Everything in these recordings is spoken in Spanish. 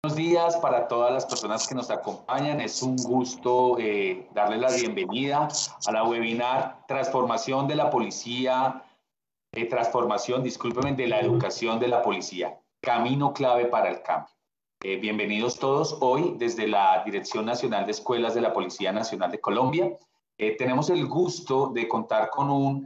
Buenos días para todas las personas que nos acompañan. Es un gusto darles la bienvenida a la webinar Transformación de la Policía, discúlpenme, de la educación de la policía, camino clave para el cambio. Bienvenidos todos hoy desde la Dirección Nacional de Escuelas de la Policía Nacional de Colombia. Tenemos el gusto de contar con un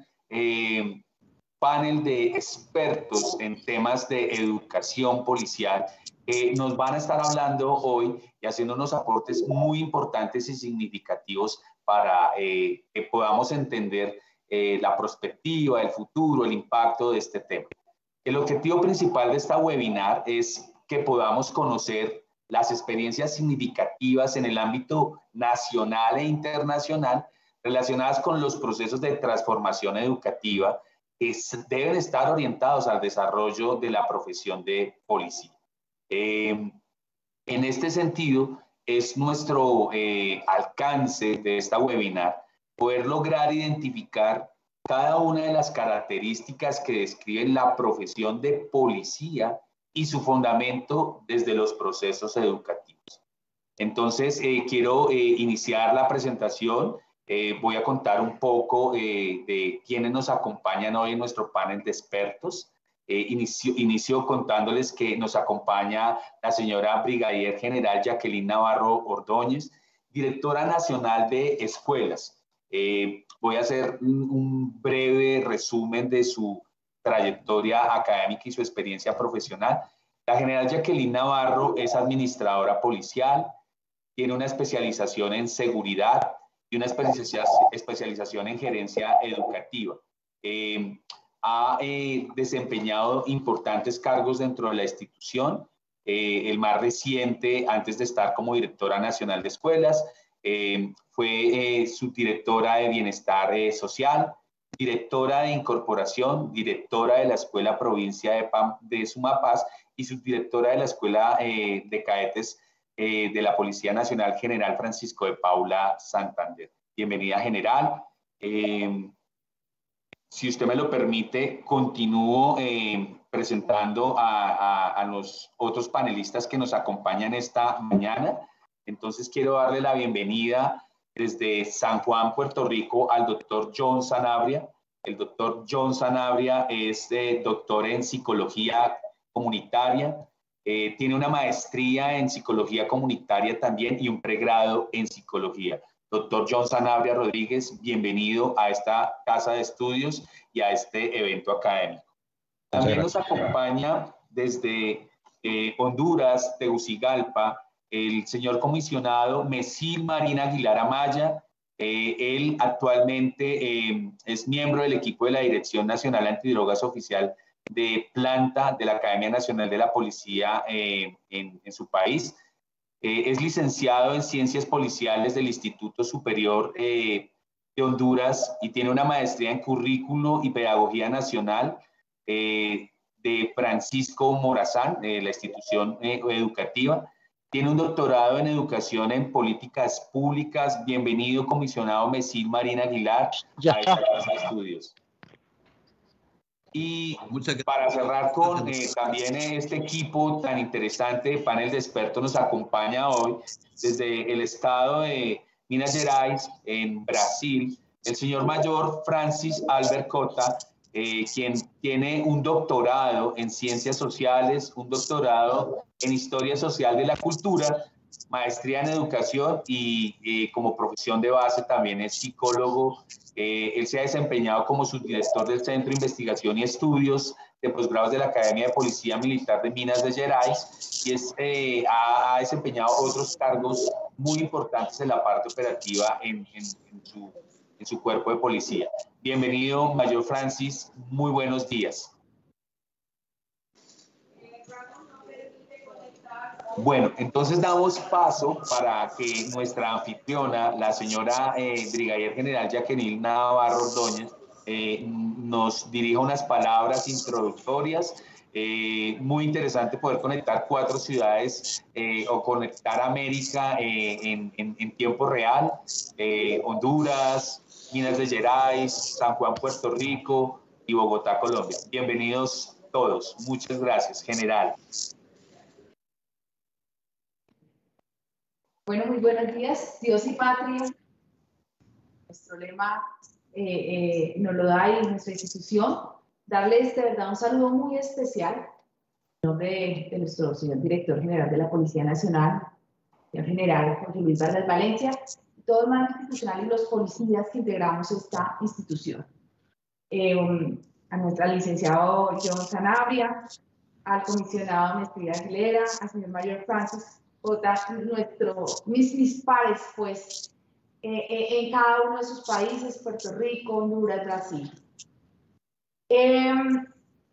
panel de expertos en temas de educación policial que nos van a estar hablando hoy y haciendo unos aportes muy importantes y significativos para que podamos entender la perspectiva, el futuro, el impacto de este tema. El objetivo principal de esta webinar es que podamos conocer las experiencias significativas en el ámbito nacional e internacional relacionadas con los procesos de transformación educativa que deben estar orientados al desarrollo de la profesión de policía. En este sentido, es nuestro alcance de esta webinar poder lograr identificar cada una de las características que describen la profesión de policía y su fundamento desde los procesos educativos. Entonces, quiero iniciar la presentación. Voy a contar un poco de quiénes nos acompañan hoy en nuestro panel de expertos. Inicio contándoles que nos acompaña la señora Brigadier General Jacqueline Navarro Ordóñez, directora nacional de escuelas. Voy a hacer un breve resumen de su trayectoria académica y su experiencia profesional. La general Jacqueline Navarro es administradora policial, tiene una especialización en seguridad y una especialización en gerencia educativa. Ha desempeñado importantes cargos dentro de la institución, el más reciente, antes de estar como directora nacional de escuelas, fue subdirectora de bienestar social, directora de incorporación, directora de la Escuela Provincia de Sumapaz y subdirectora de la Escuela de Cadetes de la Policía Nacional General Francisco de Paula Santander. Bienvenida, general. Si usted me lo permite, continúo presentando a los otros panelistas que nos acompañan esta mañana. Entonces quiero darle la bienvenida desde San Juan, Puerto Rico, al doctor John Sanabria. El doctor John Sanabria es doctor en psicología comunitaria, tiene una maestría en psicología comunitaria también y un pregrado en psicología. Doctor John Sanabria Rodríguez, bienvenido a esta casa de estudios y a este evento académico. También nos acompaña desde Honduras, Tegucigalpa, el señor comisionado Mesil Marín Aguilar Amaya. Él actualmente es miembro del equipo de la Dirección Nacional Antidrogas Oficial de Planta de la Academia Nacional de la Policía en su país. Es licenciado en Ciencias Policiales del Instituto Superior de Honduras y tiene una maestría en Currículo y Pedagogía Nacional de Francisco Morazán, la institución educativa. Tiene un doctorado en Educación en Políticas Públicas. Bienvenido, comisionado Mesil Marín Aguilar, a esta casa de estudios. Y para cerrar con también este equipo tan interesante de panel de expertos nos acompaña hoy desde el estado de Minas Gerais, en Brasil, el señor mayor Francis Albert Cota, quien tiene un doctorado en Ciencias Sociales, un doctorado en Historia Social de la Cultura, maestría en Educación y como profesión de base también es psicólogo. Él se ha desempeñado como subdirector del Centro de Investigación y Estudios de Posgrados de la Academia de Policía Militar de Minas Gerais y ha desempeñado otros cargos muy importantes en la parte operativa en su cuerpo de policía. Bienvenido, Mayor Francis, muy buenos días. Bueno, entonces damos paso para que nuestra anfitriona, la señora Brigadier General Jacqueline Navarro Ordóñez, nos dirija unas palabras introductorias. Muy interesante poder conectar 4 ciudades o conectar América en tiempo real. Honduras, Minas Gerais, San Juan, Puerto Rico y Bogotá, Colombia. Bienvenidos todos. Muchas gracias, general. Bueno, muy buenos días. Dios y patria. Nuestro lema nos lo da y nuestra institución. Darles de verdad un saludo muy especial en nombre de nuestro señor director general de la Policía Nacional, señor general Jorge Luis Vargas Valencia, todo el mando institucional y los policías que integramos esta institución. A nuestra licenciado John Sanabria, al comisionado Mestría Aguilera, al señor mayor Francis J., mis pares, pues, en cada uno de sus países, Puerto Rico, Honduras, Brasil. En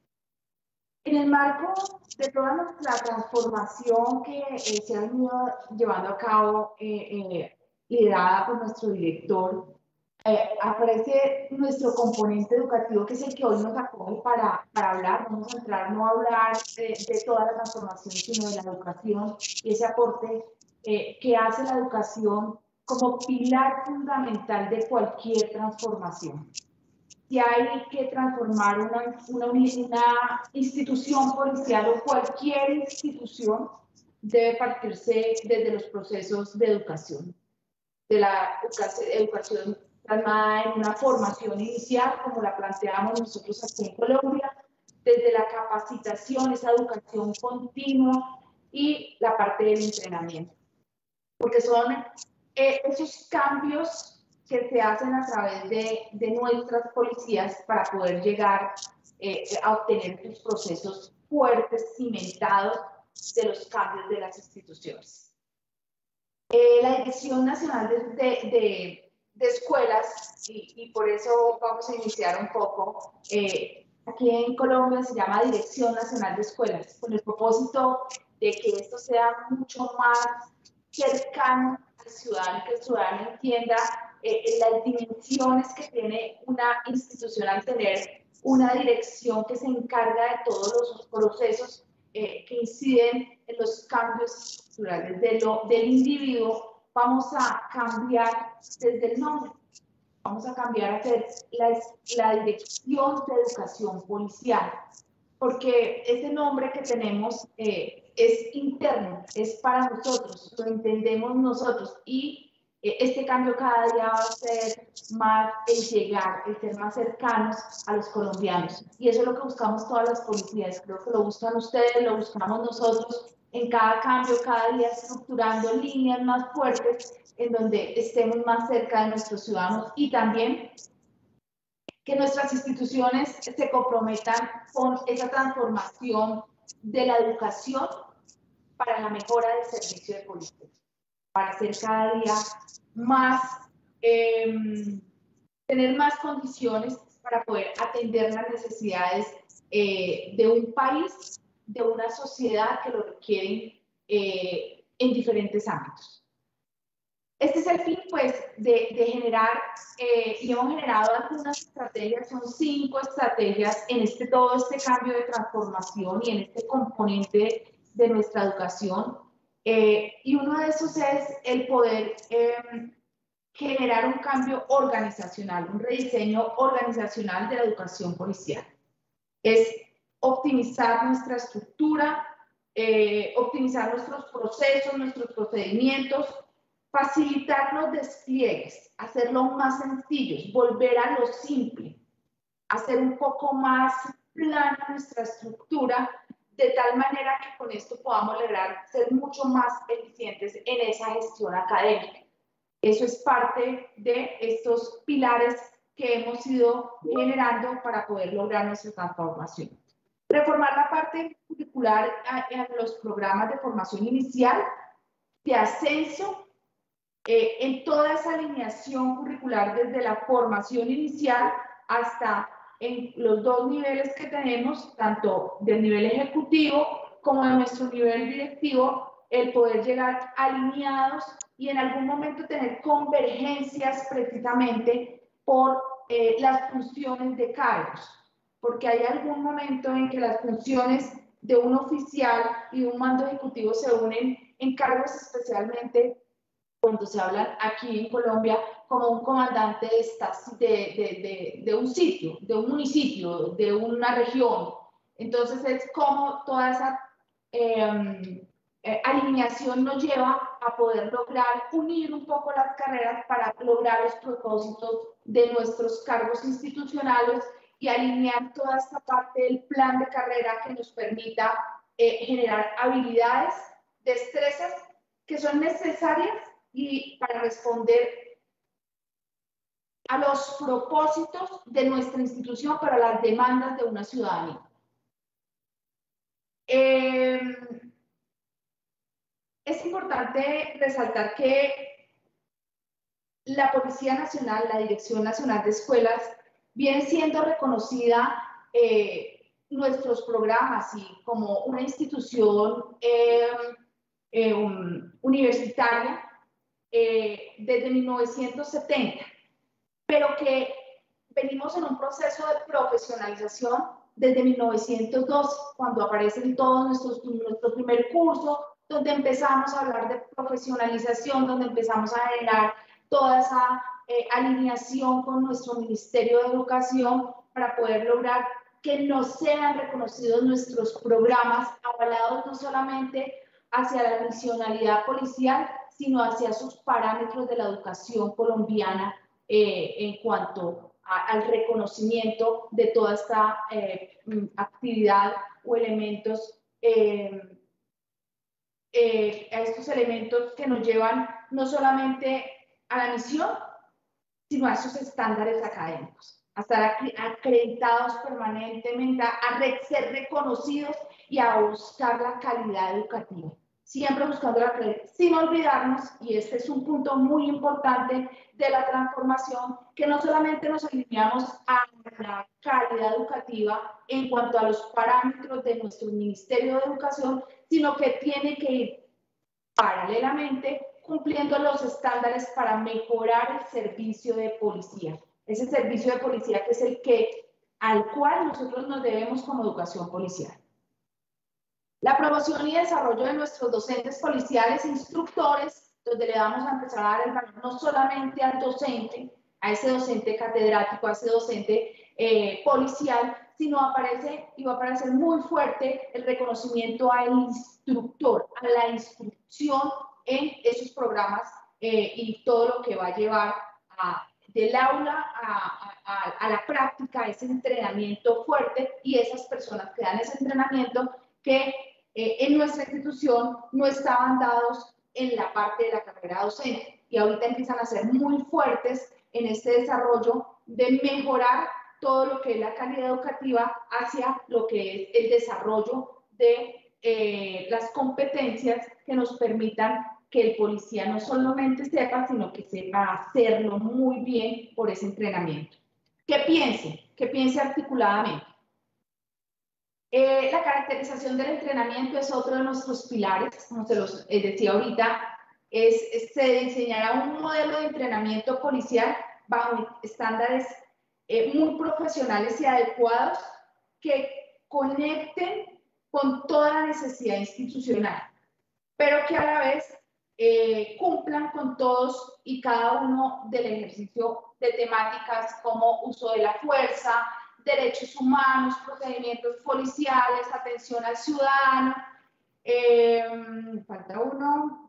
el marco de toda nuestra transformación que se ha venido llevando a cabo, liderada por nuestro director, aparece nuestro componente educativo, que es el que hoy nos acoge para hablar. Vamos a entrar no a hablar de toda la transformación, sino de la educación y ese aporte que hace la educación como pilar fundamental de cualquier transformación. Si hay que transformar una institución policial o cualquier institución, debe partirse desde los procesos de educación, de la educación plasmada en una formación inicial, como la planteamos nosotros aquí en Colombia, desde la capacitación, esa educación continua y la parte del entrenamiento. Porque son esos cambios que se hacen a través de nuestras policías para poder llegar a obtener estos procesos fuertes, cimentados de los cambios de las instituciones. La Dirección Nacional de Escuelas, y por eso vamos a iniciar un poco, aquí en Colombia se llama Dirección Nacional de Escuelas, con el propósito de que esto sea mucho más cercano al ciudadano, que el ciudadano entienda las dimensiones que tiene una institución al tener una dirección que se encarga de todos los procesos que inciden en los cambios estructurales del individuo. Vamos a cambiar desde el nombre, vamos a cambiar a ser la Dirección de Educación Policial, porque ese nombre que tenemos es interno, es para nosotros, lo entendemos nosotros, y este cambio cada día va a ser más el llegar, el ser más cercanos a los colombianos. Y eso es lo que buscamos todas las policías. Creo que lo buscan ustedes, lo buscamos nosotros en cada cambio, cada día estructurando líneas más fuertes en donde estemos más cerca de nuestros ciudadanos, y también que nuestras instituciones se comprometan con esa transformación de la educación para la mejora del servicio de policía, para hacer cada día más, tener más condiciones para poder atender las necesidades de un país, de una sociedad que lo requieren en diferentes ámbitos. Este es el fin, pues, de generar, y hemos generado algunas estrategias, son 5 estrategias en todo este cambio de transformación y en este componente de nuestra educación. Y uno de esos es el poder generar un cambio organizacional, un rediseño organizacional de la educación policial. Es optimizar nuestra estructura, optimizar nuestros procesos, nuestros procedimientos, facilitar los despliegues, hacerlos más sencillos, volver a lo simple, hacer un poco más plana nuestra estructura, de tal manera que con esto podamos lograr ser mucho más eficientes en esa gestión académica. Eso es parte de estos pilares que hemos ido generando para poder lograr nuestra transformación. Reformar la parte curricular en los programas de formación inicial, de ascenso, en toda esa alineación curricular desde la formación inicial hasta en los 2 niveles que tenemos, tanto del nivel ejecutivo como de nuestro nivel directivo, el poder llegar alineados y en algún momento tener convergencias precisamente por las funciones de cargos, porque hay algún momento en que las funciones de un oficial y de un mando ejecutivo se unen en cargos especialmente cuando se habla aquí en Colombia como un comandante de un sitio, de un municipio, de una región. Entonces es como toda esa alineación nos lleva a poder lograr unir un poco las carreras para lograr los propósitos de nuestros cargos institucionales y alinear toda esta parte del plan de carrera que nos permita generar habilidades, destrezas que son necesarias y para responder a los propósitos de nuestra institución para las demandas de una ciudadanía. Es importante resaltar que la Policía Nacional, la Dirección Nacional de Escuelas, viene siendo reconocida nuestros programas y como una institución universitaria desde 1970, pero que venimos en un proceso de profesionalización desde 1912, cuando aparecen todos nuestro primer curso, donde empezamos a hablar de profesionalización, donde empezamos a generar toda esa alineación con nuestro Ministerio de Educación para poder lograr que nos sean reconocidos nuestros programas, avalados no solamente hacia la misionalidad policial, sino hacia sus parámetros de la educación colombiana en cuanto al reconocimiento de toda esta actividad o elementos, a estos elementos que nos llevan no solamente a la misión, sino a esos estándares académicos, a estar acreditados permanentemente, a ser reconocidos y a buscar la calidad educativa. Siempre buscando la calidad, sin olvidarnos, y este es un punto muy importante de la transformación, que no solamente nos alineamos a la calidad educativa en cuanto a los parámetros de nuestro Ministerio de Educación, sino que tiene que ir paralelamente cumpliendo los estándares para mejorar el servicio de policía. Ese servicio de policía que es al cual nosotros nos debemos como educación policial. La promoción y desarrollo de nuestros docentes policiales e instructores, donde le vamos a empezar a dar el valor no solamente al docente, a ese docente catedrático, a ese docente policial, sino aparece y va a aparecer muy fuerte el reconocimiento al instructor, a la instrucción en esos programas y todo lo que va a llevar del aula a la práctica, ese entrenamiento fuerte y esas personas que dan ese entrenamiento que en nuestra institución no estaban dados en la parte de la carrera docente y ahorita empiezan a ser muy fuertes en este desarrollo de mejorar todo lo que es la calidad educativa hacia lo que es el desarrollo de las competencias que nos permitan que el policía no solamente sepa, sino que sepa hacerlo muy bien por ese entrenamiento. Que piense articuladamente. La caracterización del entrenamiento es otro de nuestros pilares, como se los decía ahorita, se diseñará un modelo de entrenamiento policial bajo estándares muy profesionales y adecuados que conecten con toda la necesidad institucional, pero que a la vez cumplan con todos y cada uno del ejercicio de temáticas como uso de la fuerza, derechos humanos, procedimientos policiales, atención al ciudadano. Falta uno.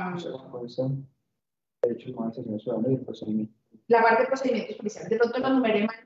Derechos humanos, atención al ciudadano y el procedimiento. La parte de procedimientos policiales. De pronto lo numeré mal.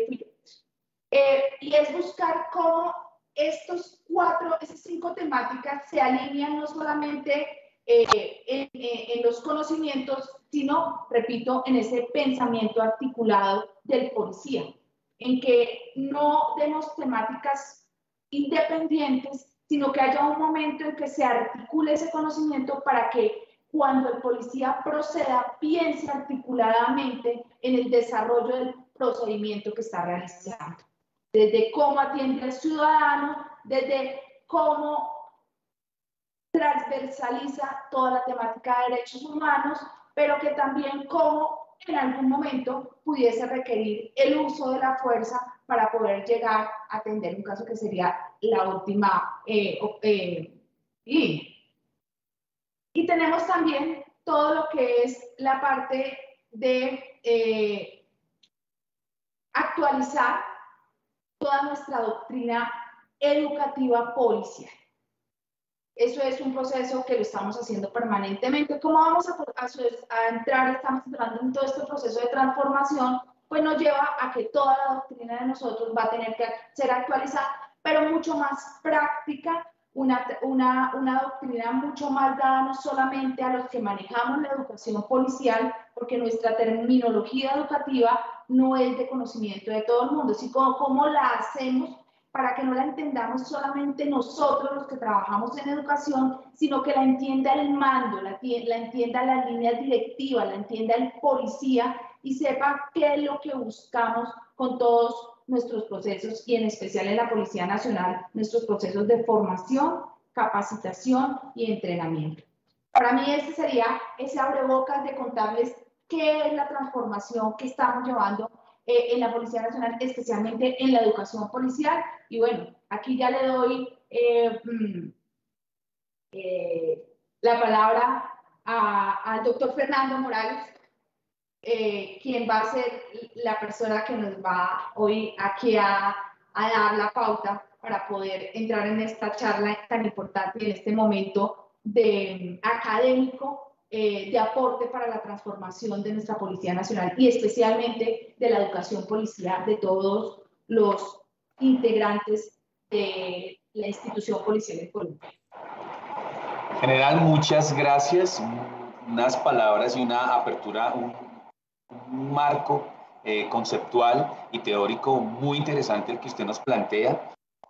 Y es buscar cómo esas 5 temáticas se alinean no solamente en los conocimientos, sino, repito, en ese pensamiento articulado del policía, en que no demos temáticas independientes, sino que haya un momento en que se articule ese conocimiento para que cuando el policía proceda, piense articuladamente en el desarrollo del procedimiento que está realizando. Desde cómo atiende al ciudadano, desde cómo transversaliza toda la temática de derechos humanos, pero que también cómo en algún momento pudiese requerir el uso de la fuerza para poder llegar a atender un caso que sería la última línea. Y tenemos también todo lo que es la parte de actualizar toda nuestra doctrina educativa policial. Eso es un proceso que lo estamos haciendo permanentemente. ¿Cómo vamos a entrar? Estamos entrando en todo este proceso de transformación, pues nos lleva a que toda la doctrina de nosotros va a tener que ser actualizada, pero mucho más práctica, una doctrina mucho más dada no solamente a los que manejamos la educación policial, porque nuestra terminología educativa no es de conocimiento de todo el mundo, sino cómo la hacemos para que no la entendamos solamente nosotros los que trabajamos en educación, sino que la entienda el mando, la entienda las líneas directivas, la entienda el policía y sepa qué es lo que buscamos con todos nuestros procesos y en especial en la Policía Nacional, nuestros procesos de formación, capacitación y entrenamiento. Para mí este sería ese abrebocas de contarles qué es la transformación que estamos llevando en la Policía Nacional, especialmente en la educación policial. Y bueno, aquí ya le doy la palabra al doctor Fernando Morales, quien va a ser la persona que nos va hoy aquí a dar la pauta para poder entrar en esta charla tan importante en este momento de académico, de aporte para la transformación de nuestra Policía Nacional y especialmente de la educación policial de todos los integrantes de la institución policial en Colombia. General, muchas gracias. Unas palabras y una apertura, un marco conceptual y teórico muy interesante el que usted nos plantea.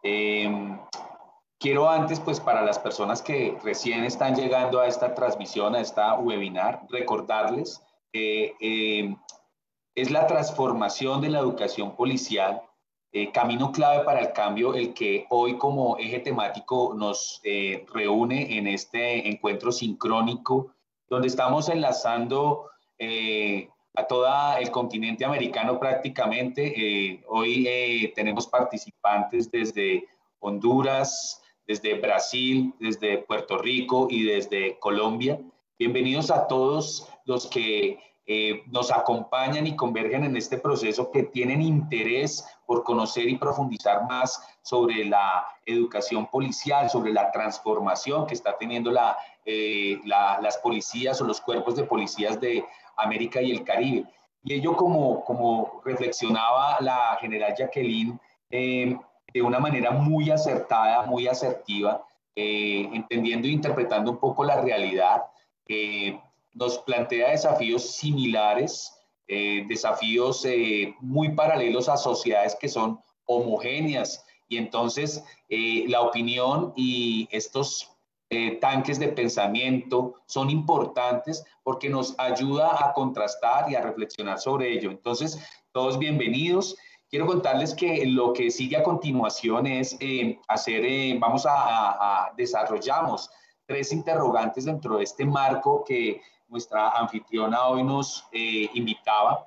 Quiero antes, pues para las personas que recién están llegando a esta transmisión, a esta webinar, recordarles que es la transformación de la educación policial, camino clave para el cambio, el que hoy como eje temático nos reúne en este encuentro sincrónico, donde estamos enlazando a todo el continente americano prácticamente. Hoy tenemos participantes desde Honduras, desde Brasil, desde Puerto Rico y desde Colombia. Bienvenidos a todos los que nos acompañan y convergen en este proceso, que tienen interés por conocer y profundizar más sobre la educación policial, sobre la transformación que está teniendo las policías o los cuerpos de policías de América y el Caribe. Y ello, como reflexionaba la general Jacqueline, de una manera muy acertada, muy asertiva, entendiendo e interpretando un poco la realidad, nos plantea desafíos similares, desafíos muy paralelos a sociedades que son homogéneas, y entonces la opinión y estos tanques de pensamiento son importantes porque nos ayuda a contrastar y a reflexionar sobre ello. Entonces, todos bienvenidos. Quiero contarles que lo que sigue a continuación es desarrollamos 3 interrogantes dentro de este marco que nuestra anfitriona hoy nos invitaba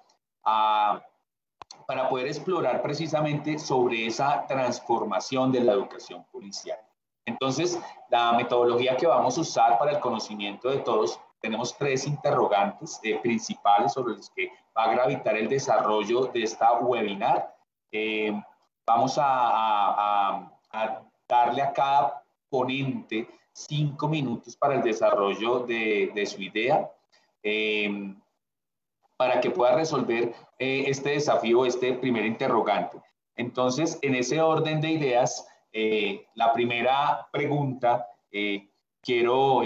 para poder explorar precisamente sobre esa transformación de la educación policial. Entonces, la metodología que vamos a usar para el conocimiento de todos, tenemos 3 interrogantes principales sobre los que va a gravitar el desarrollo de esta webinar. Vamos a darle a cada ponente 5 minutos para el desarrollo de su idea, para que pueda resolver este desafío, este primer interrogante. Entonces, en ese orden de ideas, la primera pregunta, quiero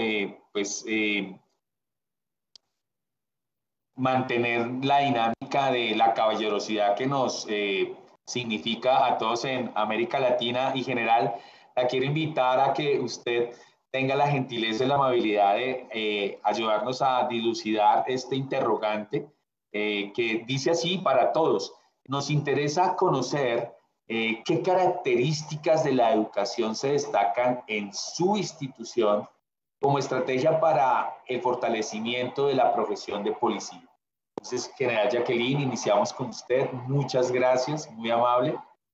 mantener la dinámica de la caballerosidad que nos significa a todos en América Latina y general. La quiero invitar a que usted tenga la gentileza y la amabilidad de ayudarnos a dilucidar este interrogante, que dice así para todos. Nos interesa conocer qué características de la educación se destacan en su institución como estrategia para el fortalecimiento de la profesión de policía. Entonces, general Jacqueline, iniciamos con usted. Muchas gracias, muy amable.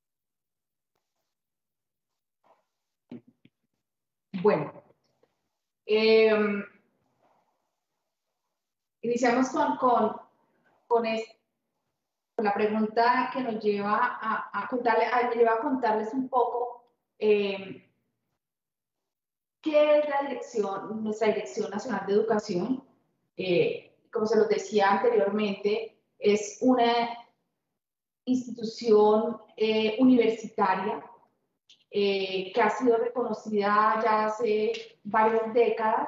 Bueno, iniciamos con la pregunta que nos lleva a contarles un poco ¿qué es nuestra Dirección Nacional de Educación? Como se los decía anteriormente, es una institución universitaria que ha sido reconocida ya hace varias décadas,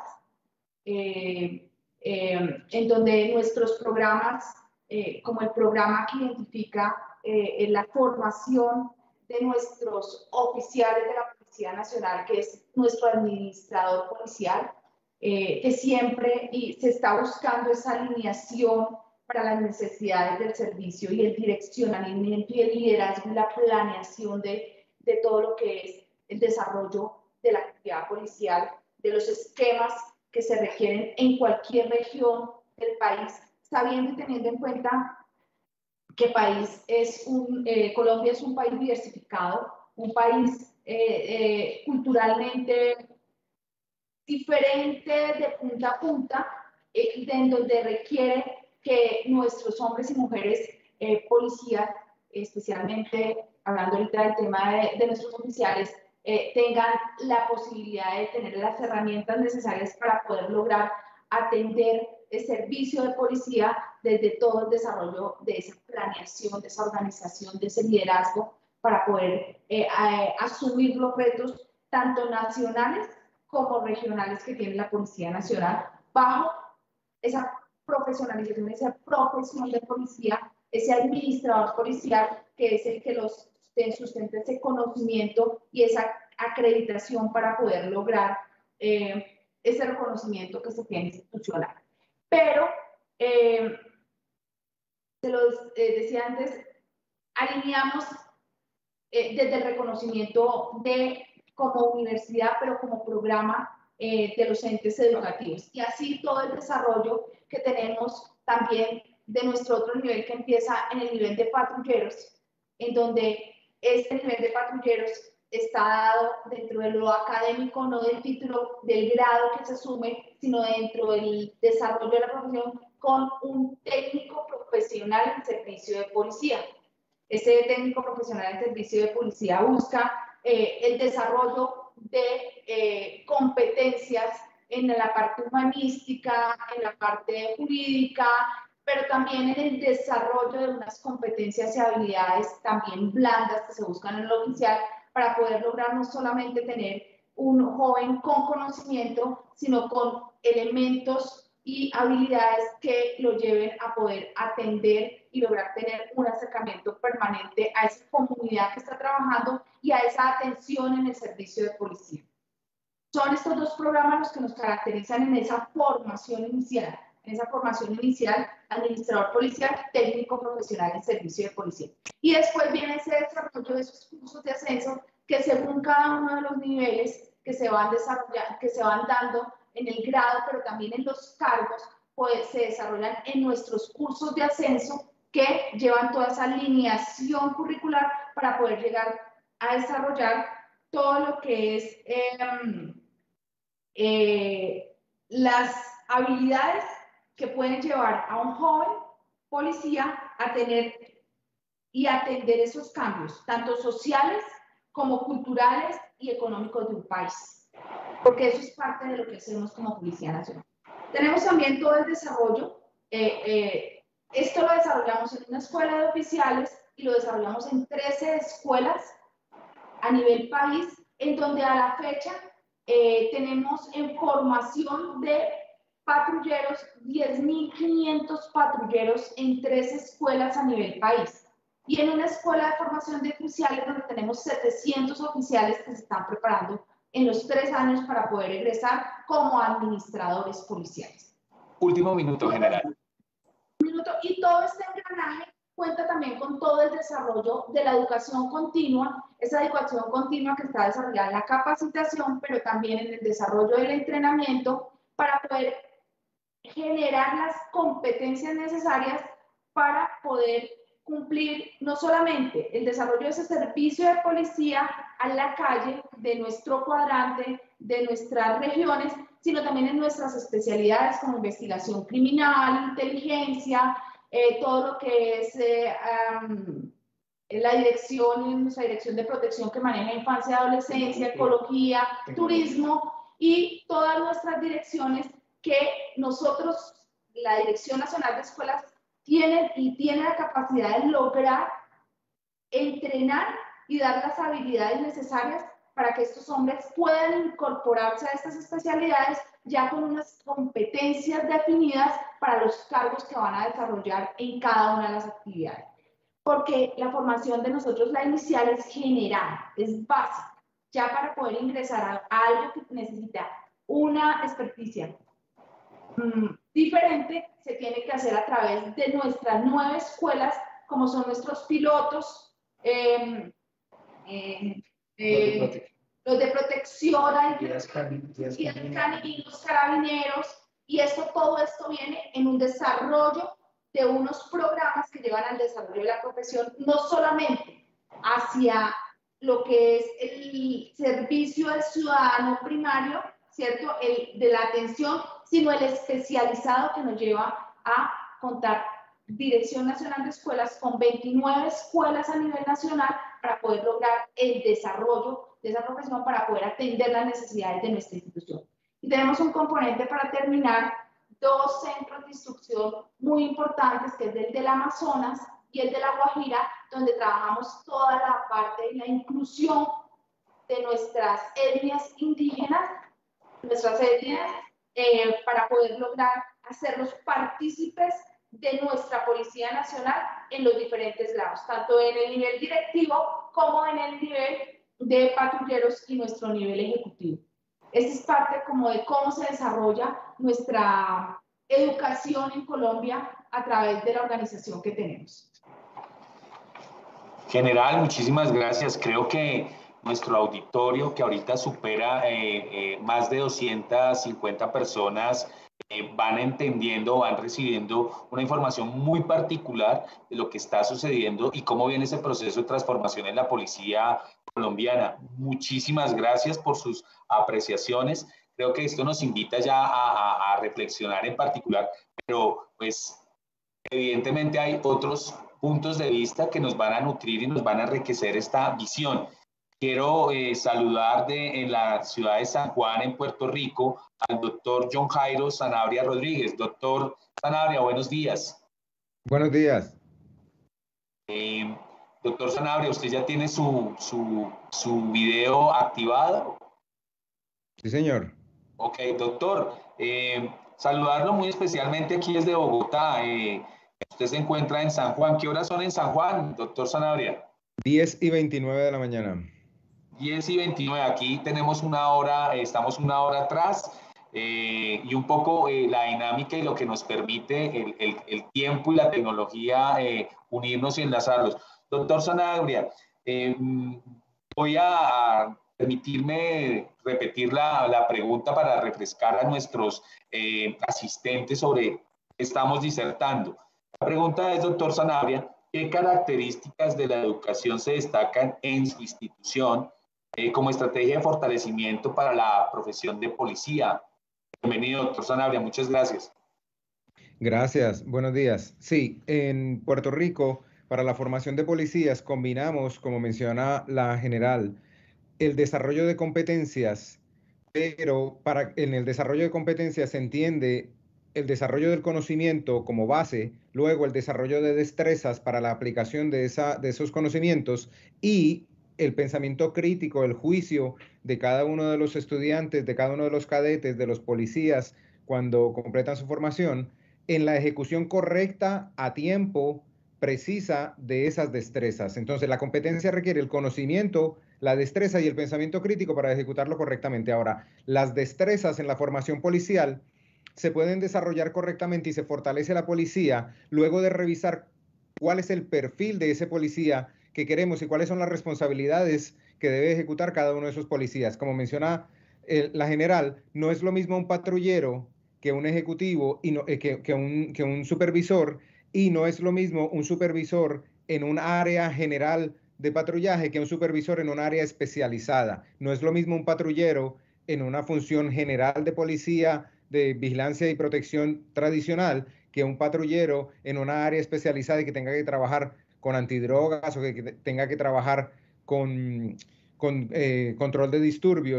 en donde nuestros programas, como el programa que identifica la formación de nuestros oficiales de la Policía Nacional, que es nuestro administrador policial, que siempre se está buscando esa alineación para las necesidades del servicio y el direccionamiento y el liderazgo y la planeación de todo lo que es el desarrollo de la actividad policial, de los esquemas que se requieren en cualquier región del país, sabiendo y teniendo en cuenta que Colombia es un país diversificado, un país culturalmente diferente de punta a punta, en donde requiere que nuestros hombres y mujeres policías, especialmente hablando ahorita del tema de nuestros oficiales, tengan la posibilidad de tener las herramientas necesarias para poder lograr atender el servicio de policía desde todo el desarrollo de esa planeación, de esa organización, de ese liderazgo, para poder asumir los retos tanto nacionales como regionales que tiene la Policía Nacional, bajo esa profesionalización, esa profesión de policía, ese administrador policial que es el que los sustenta ese conocimiento y esa acreditación para poder lograr ese reconocimiento que se tiene institucional. Pero, se lo decía antes, alineamos desde el reconocimiento como universidad, pero como programa de los entes educativos. Y así todo el desarrollo que tenemos también de nuestro otro nivel, que empieza en el nivel de patrulleros, en donde este nivel de patrulleros está dado dentro de lo académico, no del título, del grado que se asume, sino dentro del desarrollo de la profesión con un técnico profesional en servicio de policía. Ese técnico profesional en servicio de policía busca el desarrollo de competencias en la parte humanística, en la parte jurídica, pero también en el desarrollo de unas competencias y habilidades también blandas que se buscan en el oficial para poder lograr no solamente tener un joven con conocimiento, sino con elementos y habilidades que lo lleven a poder atender y lograr tener un acercamiento permanente a esa comunidad que está trabajando y a esa atención en el servicio de policía. Son estos dos programas los que nos caracterizan en esa formación inicial. En esa formación inicial, administrador policial, técnico profesional en servicio de policía. Y después viene ese desarrollo de esos cursos de ascenso que según cada uno de los niveles que se van desarrollando, que se van dando en el grado, pero también en los cargos, pues se desarrollan en nuestros cursos de ascenso que llevan toda esa alineación curricular para poder llegar a desarrollar todo lo que es las habilidades que pueden llevar a un joven policía a tener y atender esos cambios, tanto sociales como culturales y económicos de un país, porque eso es parte de lo que hacemos como Policía Nacional. Tenemos también todo el desarrollo, esto lo desarrollamos en una escuela de oficiales y lo desarrollamos en 13 escuelas a nivel país, en donde a la fecha tenemos en formación de patrulleros, 10.500 patrulleros en 3 escuelas a nivel país. Y en una escuela de formación de oficiales donde tenemos 700 oficiales que se están preparando en los 3 años para poder egresar como administradores policiales. Último minuto, general. Y todo este engranaje cuenta también con todo el desarrollo de la educación continua, esa educación continua que está desarrollada en la capacitación, pero también en el desarrollo del entrenamiento para poder generar las competencias necesarias para poder cumplir no solamente el desarrollo de ese servicio de policía a la calle de nuestro cuadrante, de nuestras regiones, sino también en nuestras especialidades como investigación criminal, inteligencia, todo lo que es nuestra dirección de protección que maneja infancia y adolescencia, ecología, turismo, y todas nuestras direcciones que nosotros, la Dirección Nacional de Escuelas, tiene la capacidad de lograr entrenar y dar las habilidades necesarias para que estos hombres puedan incorporarse a estas especialidades ya con unas competencias definidas para los cargos que van a desarrollar en cada una de las actividades. Porque la formación de nosotros, la inicial, es general, es básica. Ya para poder ingresar a algo que necesita una experticia diferente, se tiene que hacer a través de nuestras 9 escuelas, como son nuestros pilotos, los de protección, guías caninos, carabineros, y todo esto viene en un desarrollo de unos programas que llevan al desarrollo de la profesión, no solamente hacia lo que es el servicio al ciudadano primario, ¿cierto? El de la atención, sino el especializado que nos lleva a contar Dirección Nacional de Escuelas con 29 escuelas a nivel nacional para poder lograr el desarrollo de esa profesión, para poder atender las necesidades de nuestra institución. Y tenemos un componente para terminar, 2 centros de instrucción muy importantes, que es el del Amazonas y el de La Guajira, donde trabajamos toda la parte de la inclusión de nuestras etnias indígenas, para poder lograr hacerlos partícipes de nuestra Policía Nacional en los diferentes grados, tanto en el nivel directivo como en el nivel de patrulleros y nuestro nivel ejecutivo. Esta es parte como de cómo se desarrolla nuestra educación en Colombia a través de la organización que tenemos. General, muchísimas gracias. Creo que nuestro auditorio, que ahorita supera más de 250 personas, van entendiendo, van recibiendo una información muy particular de lo que está sucediendo y cómo viene ese proceso de transformación en la policía colombiana. Muchísimas gracias por sus apreciaciones. Creo que esto nos invita ya a reflexionar en particular, pero pues evidentemente hay otros puntos de vista que nos van a nutrir y nos van a enriquecer esta visión. Quiero saludar en la ciudad de San Juan, en Puerto Rico, al doctor John Jairo Sanabria Rodríguez. Doctor Sanabria, buenos días. Buenos días. Doctor Sanabria, ¿usted ya tiene su video activado? Sí, señor. Ok, doctor. Saludarlo muy especialmente aquí desde Bogotá. Usted se encuentra en San Juan. ¿Qué horas son en San Juan, doctor Sanabria? 10:29 de la mañana. 10:29, aquí tenemos una hora, estamos una hora atrás, y un poco la dinámica y lo que nos permite el tiempo y la tecnología unirnos y enlazarlos. Doctor Sanabria, voy a permitirme repetir la pregunta para refrescar a nuestros asistentes sobre qué estamos disertando. La pregunta es, doctor Sanabria, ¿qué características de la educación se destacan en su institución como estrategia de fortalecimiento para la profesión de policía? Bienvenido, doctor Sanabria, muchas gracias. Gracias, buenos días. Sí, en Puerto Rico, para la formación de policías, combinamos, como menciona la general, el desarrollo de competencias, pero en el desarrollo de competencias se entiende el desarrollo del conocimiento como base, luego el desarrollo de destrezas para la aplicación de esos conocimientos y el pensamiento crítico, el juicio de cada uno de los estudiantes, de cada uno de los cadetes, de los policías, cuando completan su formación, en la ejecución correcta, a tiempo, precisa de esas destrezas. Entonces, la competencia requiere el conocimiento, la destreza y el pensamiento crítico para ejecutarlo correctamente. Ahora, las destrezas en la formación policial se pueden desarrollar correctamente y se fortalece la policía luego de revisar cuál es el perfil de ese policía que queremos y cuáles son las responsabilidades que debe ejecutar cada uno de esos policías. Como menciona la general, no es lo mismo un patrullero que un ejecutivo y que un supervisor, y no es lo mismo un supervisor en un área general de patrullaje que un supervisor en un área especializada. No es lo mismo un patrullero en una función general de policía, de vigilancia y protección tradicional, que un patrullero en una área especializada y que tenga que trabajar con antidrogas o que tenga que trabajar con control de disturbios.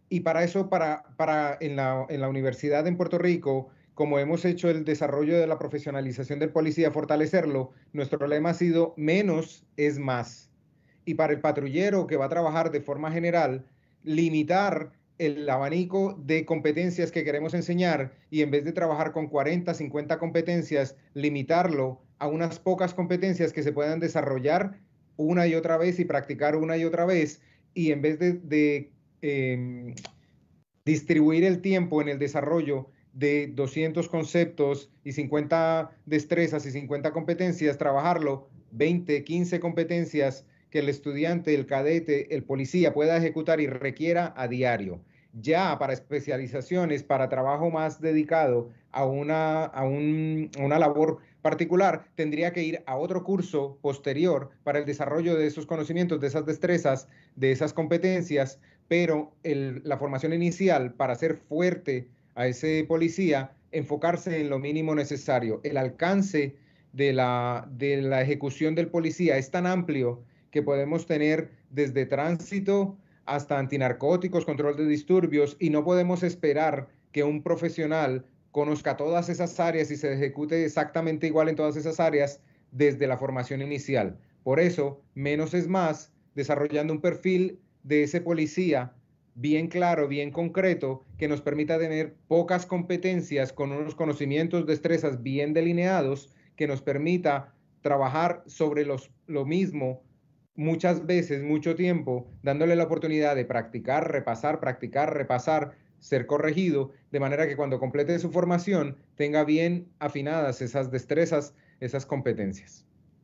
Y para eso, en la universidad en Puerto Rico, como hemos hecho el desarrollo de la profesionalización del policía, fortalecerlo, nuestro lema ha sido menos es más. Y para el patrullero que va a trabajar de forma general, limitar el abanico de competencias que queremos enseñar y en vez de trabajar con 40, 50 competencias, limitarlo a unas pocas competencias que se puedan desarrollar una y otra vez y practicar una y otra vez, y en vez de distribuir el tiempo en el desarrollo de 200 conceptos y 50 destrezas y 50 competencias, trabajarlo 20, 15 competencias que el estudiante, el cadete, el policía pueda ejecutar y requiera a diario. Ya para especializaciones, para trabajo más dedicado a una labor particular, tendría que ir a otro curso posterior para el desarrollo de esos conocimientos, de esas destrezas, de esas competencias, pero la formación inicial para ser fuerte a ese policía, enfocarse en lo mínimo necesario. El alcance de la ejecución del policía es tan amplio que podemos tener desde tránsito hasta antinarcóticos, control de disturbios, y no podemos esperar que un profesional conozca todas esas áreas y se ejecute exactamente igual en todas esas áreas desde la formación inicial. Por eso, menos es más, desarrollando un perfil de ese policía bien claro, bien concreto, que nos permita tener pocas competencias con unos conocimientos, destrezas bien delineados, que nos permita trabajar sobre lo mismo muchas veces, mucho tiempo, dándole la oportunidad de practicar, repasar, ser corregido, de manera que cuando complete su formación tenga bien afinadas esas destrezas, esas competencias.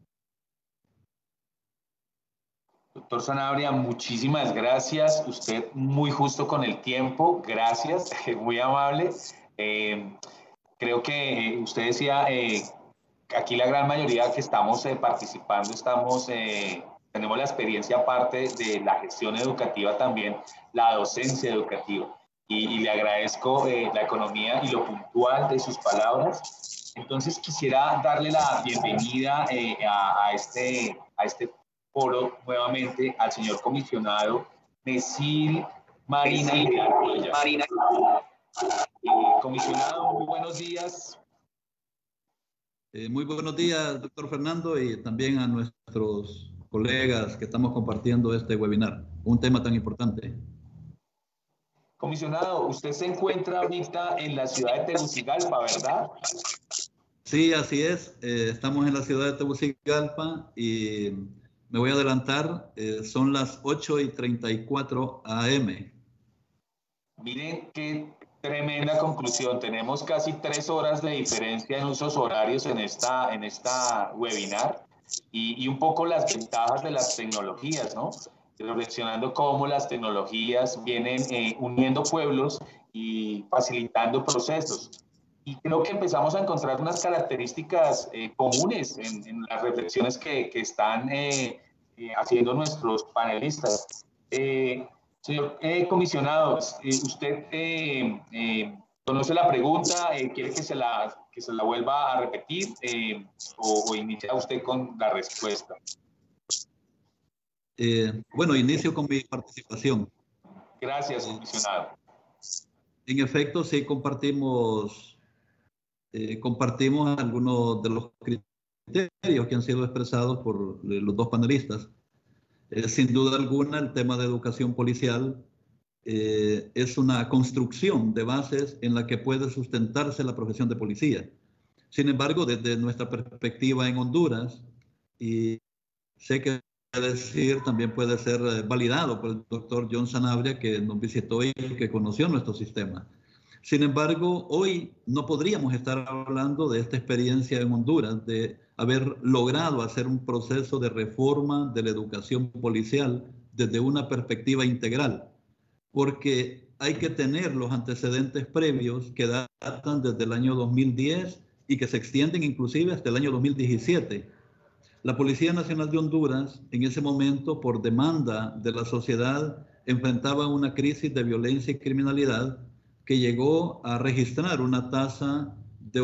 Doctor Sanabria, muchísimas gracias. Usted muy justo con el tiempo. Gracias, muy amable. Creo que usted decía, aquí la gran mayoría que estamos participando, tenemos la experiencia aparte de la gestión educativa también, la docencia educativa. Y le agradezco la economía y lo puntual de sus palabras. Entonces quisiera darle la bienvenida a este foro nuevamente al señor comisionado Mesil Marina. Comisionado, muy buenos días. Muy buenos días, doctor Fernando, y también a nuestros colegas que estamos compartiendo este webinar, un tema tan importante. Comisionado, usted se encuentra ahorita en la ciudad de Tegucigalpa, ¿verdad? Sí, así es. Estamos en la ciudad de Tegucigalpa y me voy a adelantar, son las 8:34 AM. Miren qué tremenda conclusión. Tenemos casi 3 horas de diferencia en usos horarios en esta webinar y un poco las ventajas de las tecnologías, ¿no? Reflexionando cómo las tecnologías vienen uniendo pueblos y facilitando procesos. Y creo que empezamos a encontrar unas características comunes en las reflexiones que están haciendo nuestros panelistas. Señor comisionado, usted conoce la pregunta, quiere que se la vuelva a repetir o inicia usted con la respuesta. Bueno, inicio con mi participación. Gracias, comisionado. En efecto, sí compartimos algunos de los criterios que han sido expresados por los dos panelistas. Sin duda alguna, el tema de educación policial es una construcción de bases en la que puede sustentarse la profesión de policía. Sin embargo, desde nuestra perspectiva en Honduras, y sé que también puede ser validado por el doctor John Sanabria, que nos visitó y que conoció nuestro sistema. Sin embargo, hoy no podríamos estar hablando de esta experiencia en Honduras, de haber logrado hacer un proceso de reforma de la educación policial desde una perspectiva integral, porque hay que tener los antecedentes previos que datan desde el año 2010 y que se extienden inclusive hasta el año 2017. La Policía Nacional de Honduras, en ese momento, por demanda de la sociedad, enfrentaba una crisis de violencia y criminalidad que llegó a registrar una tasa de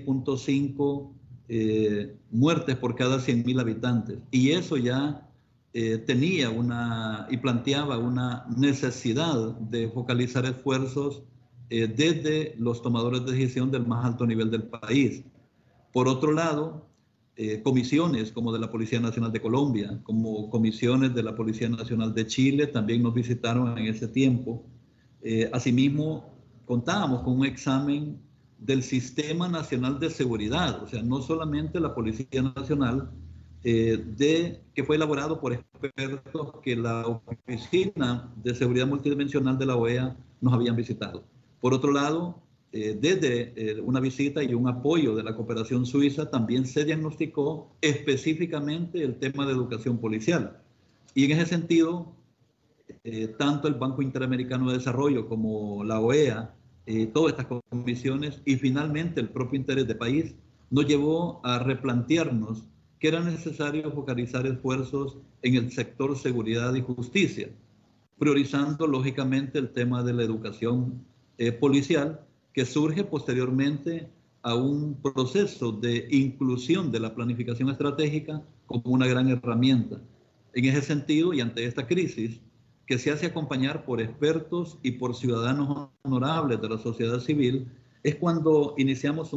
86.5 muertes por cada 100.000 habitantes. Y eso ya tenía y planteaba una necesidad de focalizar esfuerzos desde los tomadores de decisión del más alto nivel del país. Por otro lado, comisiones como de la Policía Nacional de Colombia, como comisiones de la Policía Nacional de Chile, también nos visitaron en ese tiempo. Asimismo, contábamos con un examen del Sistema Nacional de Seguridad, o sea, no solamente la Policía Nacional, que fue elaborado por expertos que la Oficina de Seguridad Multidimensional de la OEA nos habían visitado. Por otro lado, desde una visita y un apoyo de la cooperación suiza, también se diagnosticó específicamente el tema de educación policial. Y en ese sentido, tanto el Banco Interamericano de Desarrollo como la OEA, todas estas comisiones y finalmente el propio interés del país nos llevó a replantearnos que era necesario focalizar esfuerzos en el sector seguridad y justicia, priorizando lógicamente el tema de la educación policial, que surge posteriormente a un proceso de inclusión de la planificación estratégica como una gran herramienta. En ese sentido, y ante esta crisis, que se hace acompañar por expertos y por ciudadanos honorables de la sociedad civil, es cuando iniciamos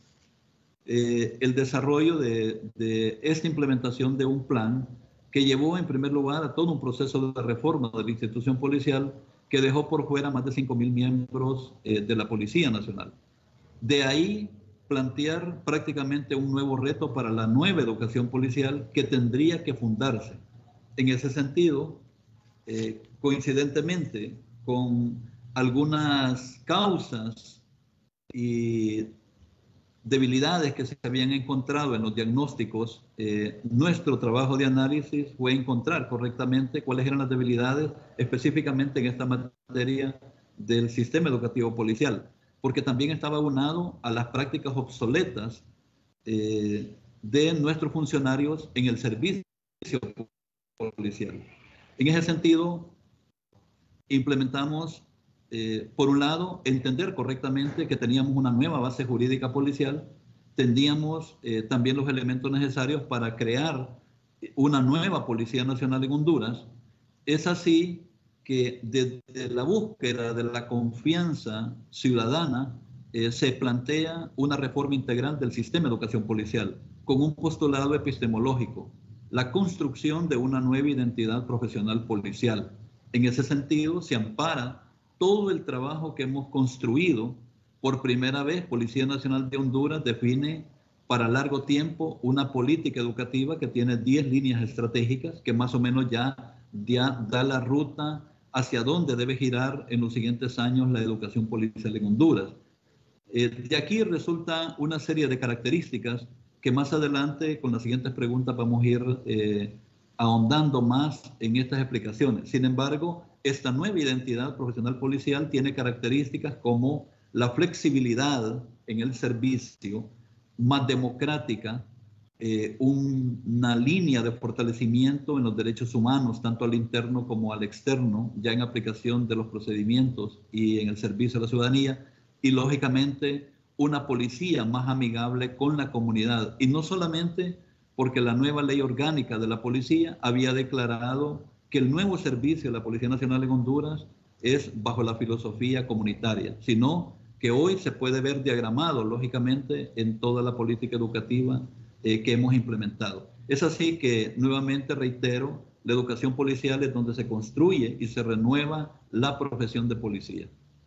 el desarrollo de esta implementación de un plan que llevó en primer lugar a todo un proceso de reforma de la institución policial que dejó por fuera más de 5.000 miembros de la Policía Nacional. De ahí plantear prácticamente un nuevo reto para la nueva educación policial que tendría que fundarse. En ese sentido, coincidentemente con algunas causas y debilidades que se habían encontrado en los diagnósticos, nuestro trabajo de análisis fue encontrar correctamente cuáles eran las debilidades específicamente en esta materia del sistema educativo policial, porque también estaba aunado a las prácticas obsoletas de nuestros funcionarios en el servicio policial. En ese sentido, implementamos por un lado, entender correctamente que teníamos una nueva base jurídica policial, tendríamos también los elementos necesarios para crear una nueva Policía Nacional en Honduras. Es así que desde la búsqueda de la confianza ciudadana se plantea una reforma integral del sistema de educación policial con un postulado epistemológico, la construcción de una nueva identidad profesional policial. En ese sentido, se ampara todo el trabajo que hemos construido. Por primera vez, Policía Nacional de Honduras define para largo tiempo una política educativa que tiene 10 líneas estratégicas que más o menos ya da la ruta hacia dónde debe girar en los siguientes años la educación policial en Honduras. De aquí resulta una serie de características que más adelante con las siguientes preguntas vamos a ir ahondando más en estas explicaciones. Sin embargo, esta nueva identidad profesional policial tiene características como la flexibilidad en el servicio, más democrática, una línea de fortalecimiento en los derechos humanos, tanto al interno como al externo, ya en aplicación de los procedimientos y en el servicio a la ciudadanía, y lógicamente una policía más amigable con la comunidad. Y no solamente porque la nueva ley orgánica de la policía había declarado que el nuevo servicio de la Policía Nacional en Honduras es bajo la filosofía comunitaria, sino que hoy se puede ver diagramado, lógicamente, en toda la política educativa que hemos implementado. Es así que, nuevamente reitero, la educación policial es donde se construye y se renueva la profesión de policía.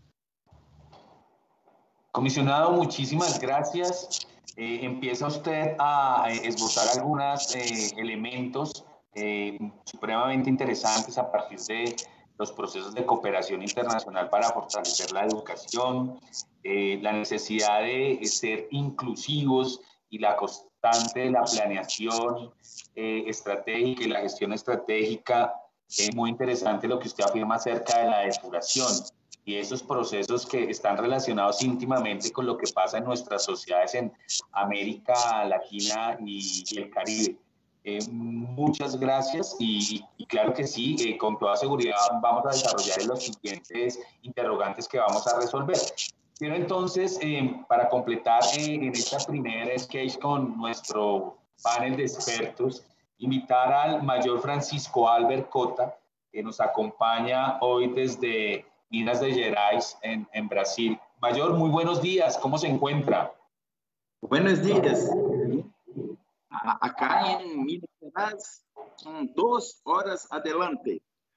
Comisionado, muchísimas gracias. Empieza usted a esbozar algunos elementos supremamente interesantes a partir de los procesos de cooperación internacional para fortalecer la educación, la necesidad de ser inclusivos y la constante de la planeación estratégica y la gestión estratégica. Es muy interesante lo que usted afirma acerca de la depuración y esos procesos que están relacionados íntimamente con lo que pasa en nuestras sociedades en América Latina y el Caribe. Muchas gracias y claro que sí, con toda seguridad vamos a desarrollar los siguientes interrogantes que vamos a resolver. Pero entonces, para completar en esta primera sketch con nuestro panel de expertos invitar al mayor Francisco Albert Cota, que nos acompaña hoy desde Minas Gerais, en Brasil. Mayor, muy buenos días, ¿cómo se encuentra? Buenos días. Acá en Minas Gerais son 2 horas adelante.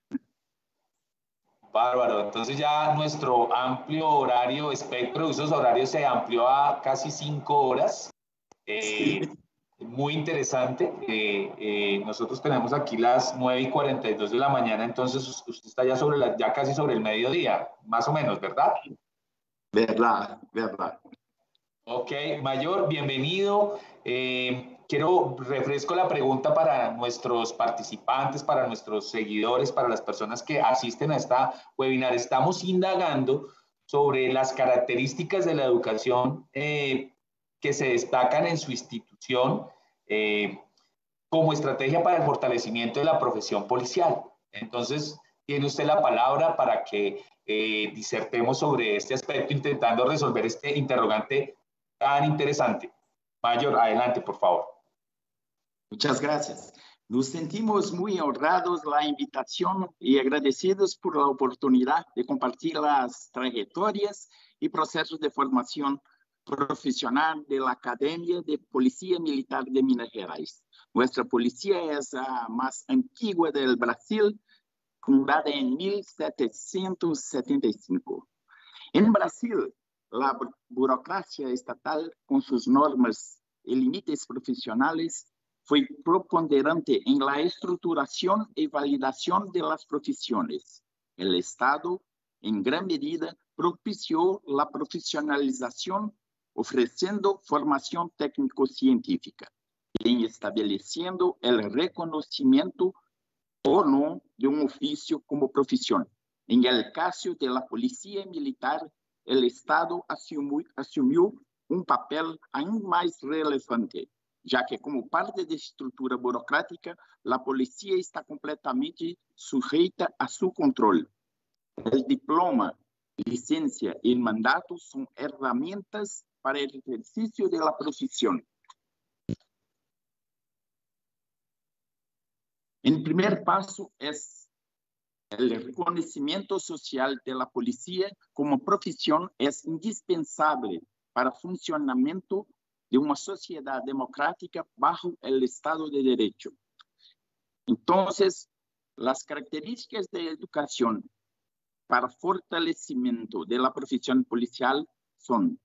Bárbaro, entonces ya nuestro amplio horario, espectro de usos horarios se amplió a casi 5 horas. Muy interesante. Nosotros tenemos aquí las 9:42 de la mañana, entonces usted está ya, ya casi sobre el mediodía, más o menos, ¿verdad? Verdad, verdad. Ok, Mayor, bienvenido. Refresco la pregunta para nuestros participantes, para nuestros seguidores, para las personas que asisten a esta webinar. Estamos indagando sobre las características de la educación que se destacan en su institución como estrategia para el fortalecimiento de la profesión policial. Entonces, tiene usted la palabra para que disertemos sobre este aspecto, intentando resolver este interrogante tan interesante. Mayor, adelante, por favor. Muchas gracias. Nos sentimos muy honrados la invitación y agradecidos por la oportunidad de compartir las trayectorias y procesos de formación profesional de la Academia de Policía Militar de Minas Gerais. Nuestra policía es la más antigua del Brasil, fundada en 1775. En Brasil, la burocracia estatal, con sus normas y límites profesionales, fue preponderante en la estructuración y validación de las profesiones. El Estado, en gran medida, propició la profesionalización, ofreciendo formación técnico-científica y estableciendo el reconocimiento o no de un oficio como profesión. En el caso de la policía militar, el Estado asumió un papel aún más relevante, ya que como parte de estructura burocrática, la policía está completamente sujeta a su control. El diploma, licencia y el mandato son herramientas para el ejercicio de la profesión. El primer paso es el reconocimiento social de la policía como profesión es indispensable para el funcionamiento de una sociedad democrática bajo el Estado de Derecho. Entonces, las características de educación para fortalecimiento de la profesión policial son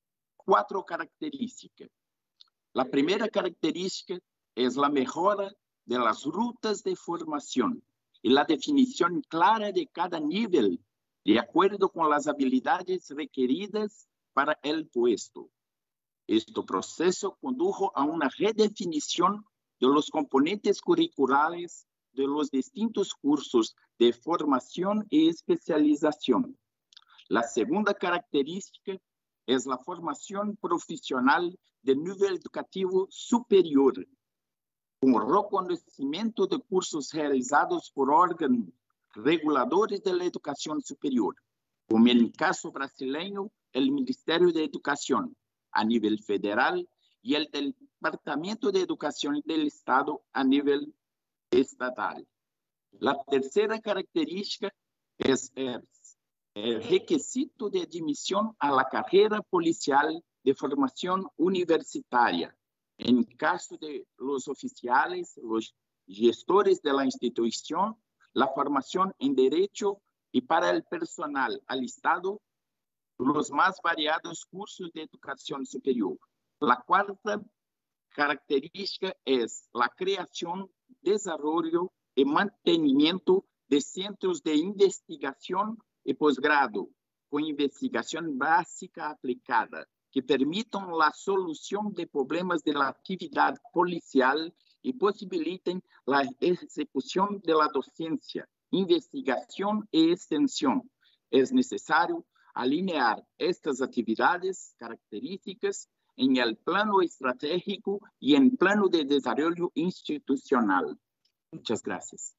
4 características. La primera característica es la mejora de las rutas de formación y la definición clara de cada nivel de acuerdo con las habilidades requeridas para el puesto. Este proceso condujo a una redefinición de los componentes curriculares de los distintos cursos de formación y especialización. La segunda característica es la formación profesional de nivel educativo superior, con reconocimiento de cursos realizados por órganos reguladores de la educación superior, como en el caso brasileño, el Ministerio de Educación a nivel federal y el del Departamento de Educación del Estado a nivel estatal. La tercera característica es el requisito de admisión a la carrera policial de formación universitaria. En caso de los oficiales, los gestores de la institución, la formación en derecho y para el personal alistado, los más variados cursos de educación superior. La cuarta característica es la creación, desarrollo y mantenimiento de centros de investigación y posgrado con investigación básica aplicada que permitan la solución de problemas de la actividad policial y posibiliten la ejecución de la docencia, investigación y extensión. Es necesario alinear estas actividades características en el plano estratégico y en plano de desarrollo institucional. Muchas gracias.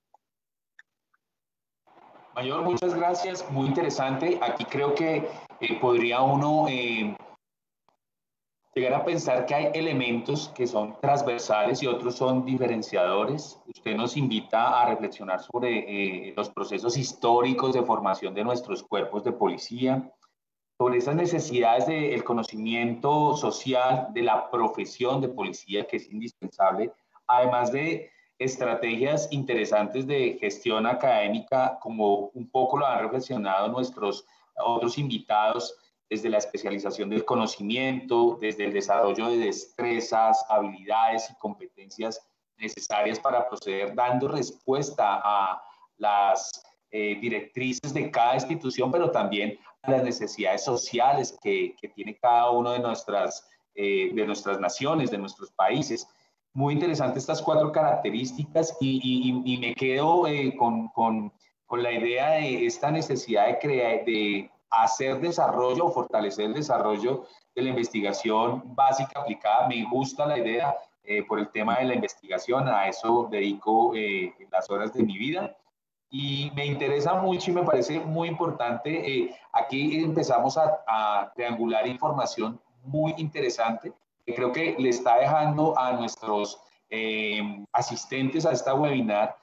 Mayor, muchas gracias. Muy interesante. Aquí creo que podría uno llegar a pensar que hay elementos que son transversales y otros son diferenciadores. Usted nos invita a reflexionar sobre los procesos históricos de formación de nuestros cuerpos de policía, sobre esas necesidades del conocimiento social de la profesión de policía, que es indispensable, además de estrategias interesantes de gestión académica, como un poco lo han reflexionado nuestros otros invitados, desde la especialización del conocimiento, desde el desarrollo de destrezas, habilidades y competencias necesarias para proceder dando respuesta a las directrices de cada institución, pero también a las necesidades sociales que tiene cada uno de nuestras naciones, de nuestros países. Muy interesante estas 4 características y me quedo con la idea de esta necesidad de hacer desarrollo o fortalecer el desarrollo de la investigación básica aplicada. Me gusta la idea por el tema de la investigación, a eso dedico las horas de mi vida. Y me interesa mucho y me parece muy importante. Aquí empezamos a triangular información muy interesante que creo que le está dejando a nuestros asistentes a esta webinar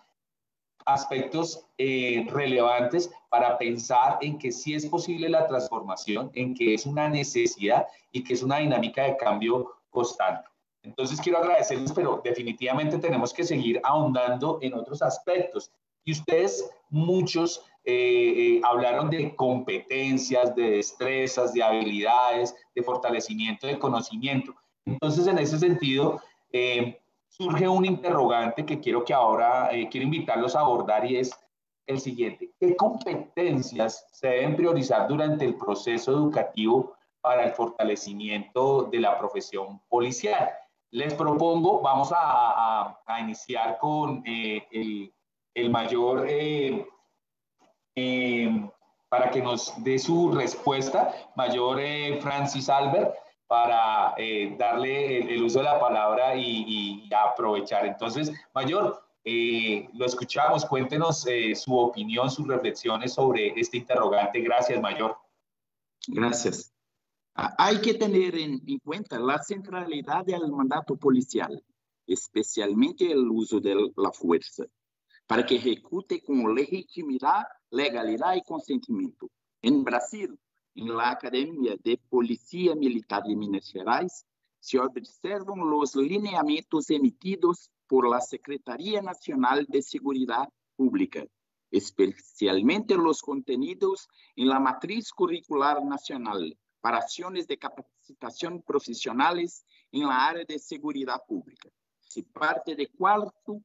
aspectos relevantes para pensar en que sí es posible la transformación, en que es una necesidad y que es una dinámica de cambio constante. Entonces quiero agradecerles, pero definitivamente tenemos que seguir ahondando en otros aspectos. Y ustedes, muchos, hablaron de competencias, de destrezas, de habilidades, de fortalecimiento de conocimiento. Entonces, en ese sentido, surge un interrogante que quiero invitarlos a abordar, y es el siguiente: ¿qué competencias se deben priorizar durante el proceso educativo para el fortalecimiento de la profesión policial? Les propongo, vamos a iniciar con el mayor, para que nos dé su respuesta, mayor Francis Albert, para darle el uso de la palabra y aprovechar. Entonces, mayor, lo escuchamos, cuéntenos su opinión, sus reflexiones sobre este interrogante. Gracias, mayor. Gracias. Hay que tener en cuenta la centralidad del mandato policial, especialmente el uso de la fuerza, para que ejecute con legitimidad, legalidad y consentimiento. En Brasil, en la Academia de Policía Militar de Minas Gerais, se observan los lineamientos emitidos por la Secretaría Nacional de Seguridad Pública, especialmente los contenidos en la Matriz Curricular Nacional para acciones de capacitación profesionales en la área de seguridad pública. Se parte de 4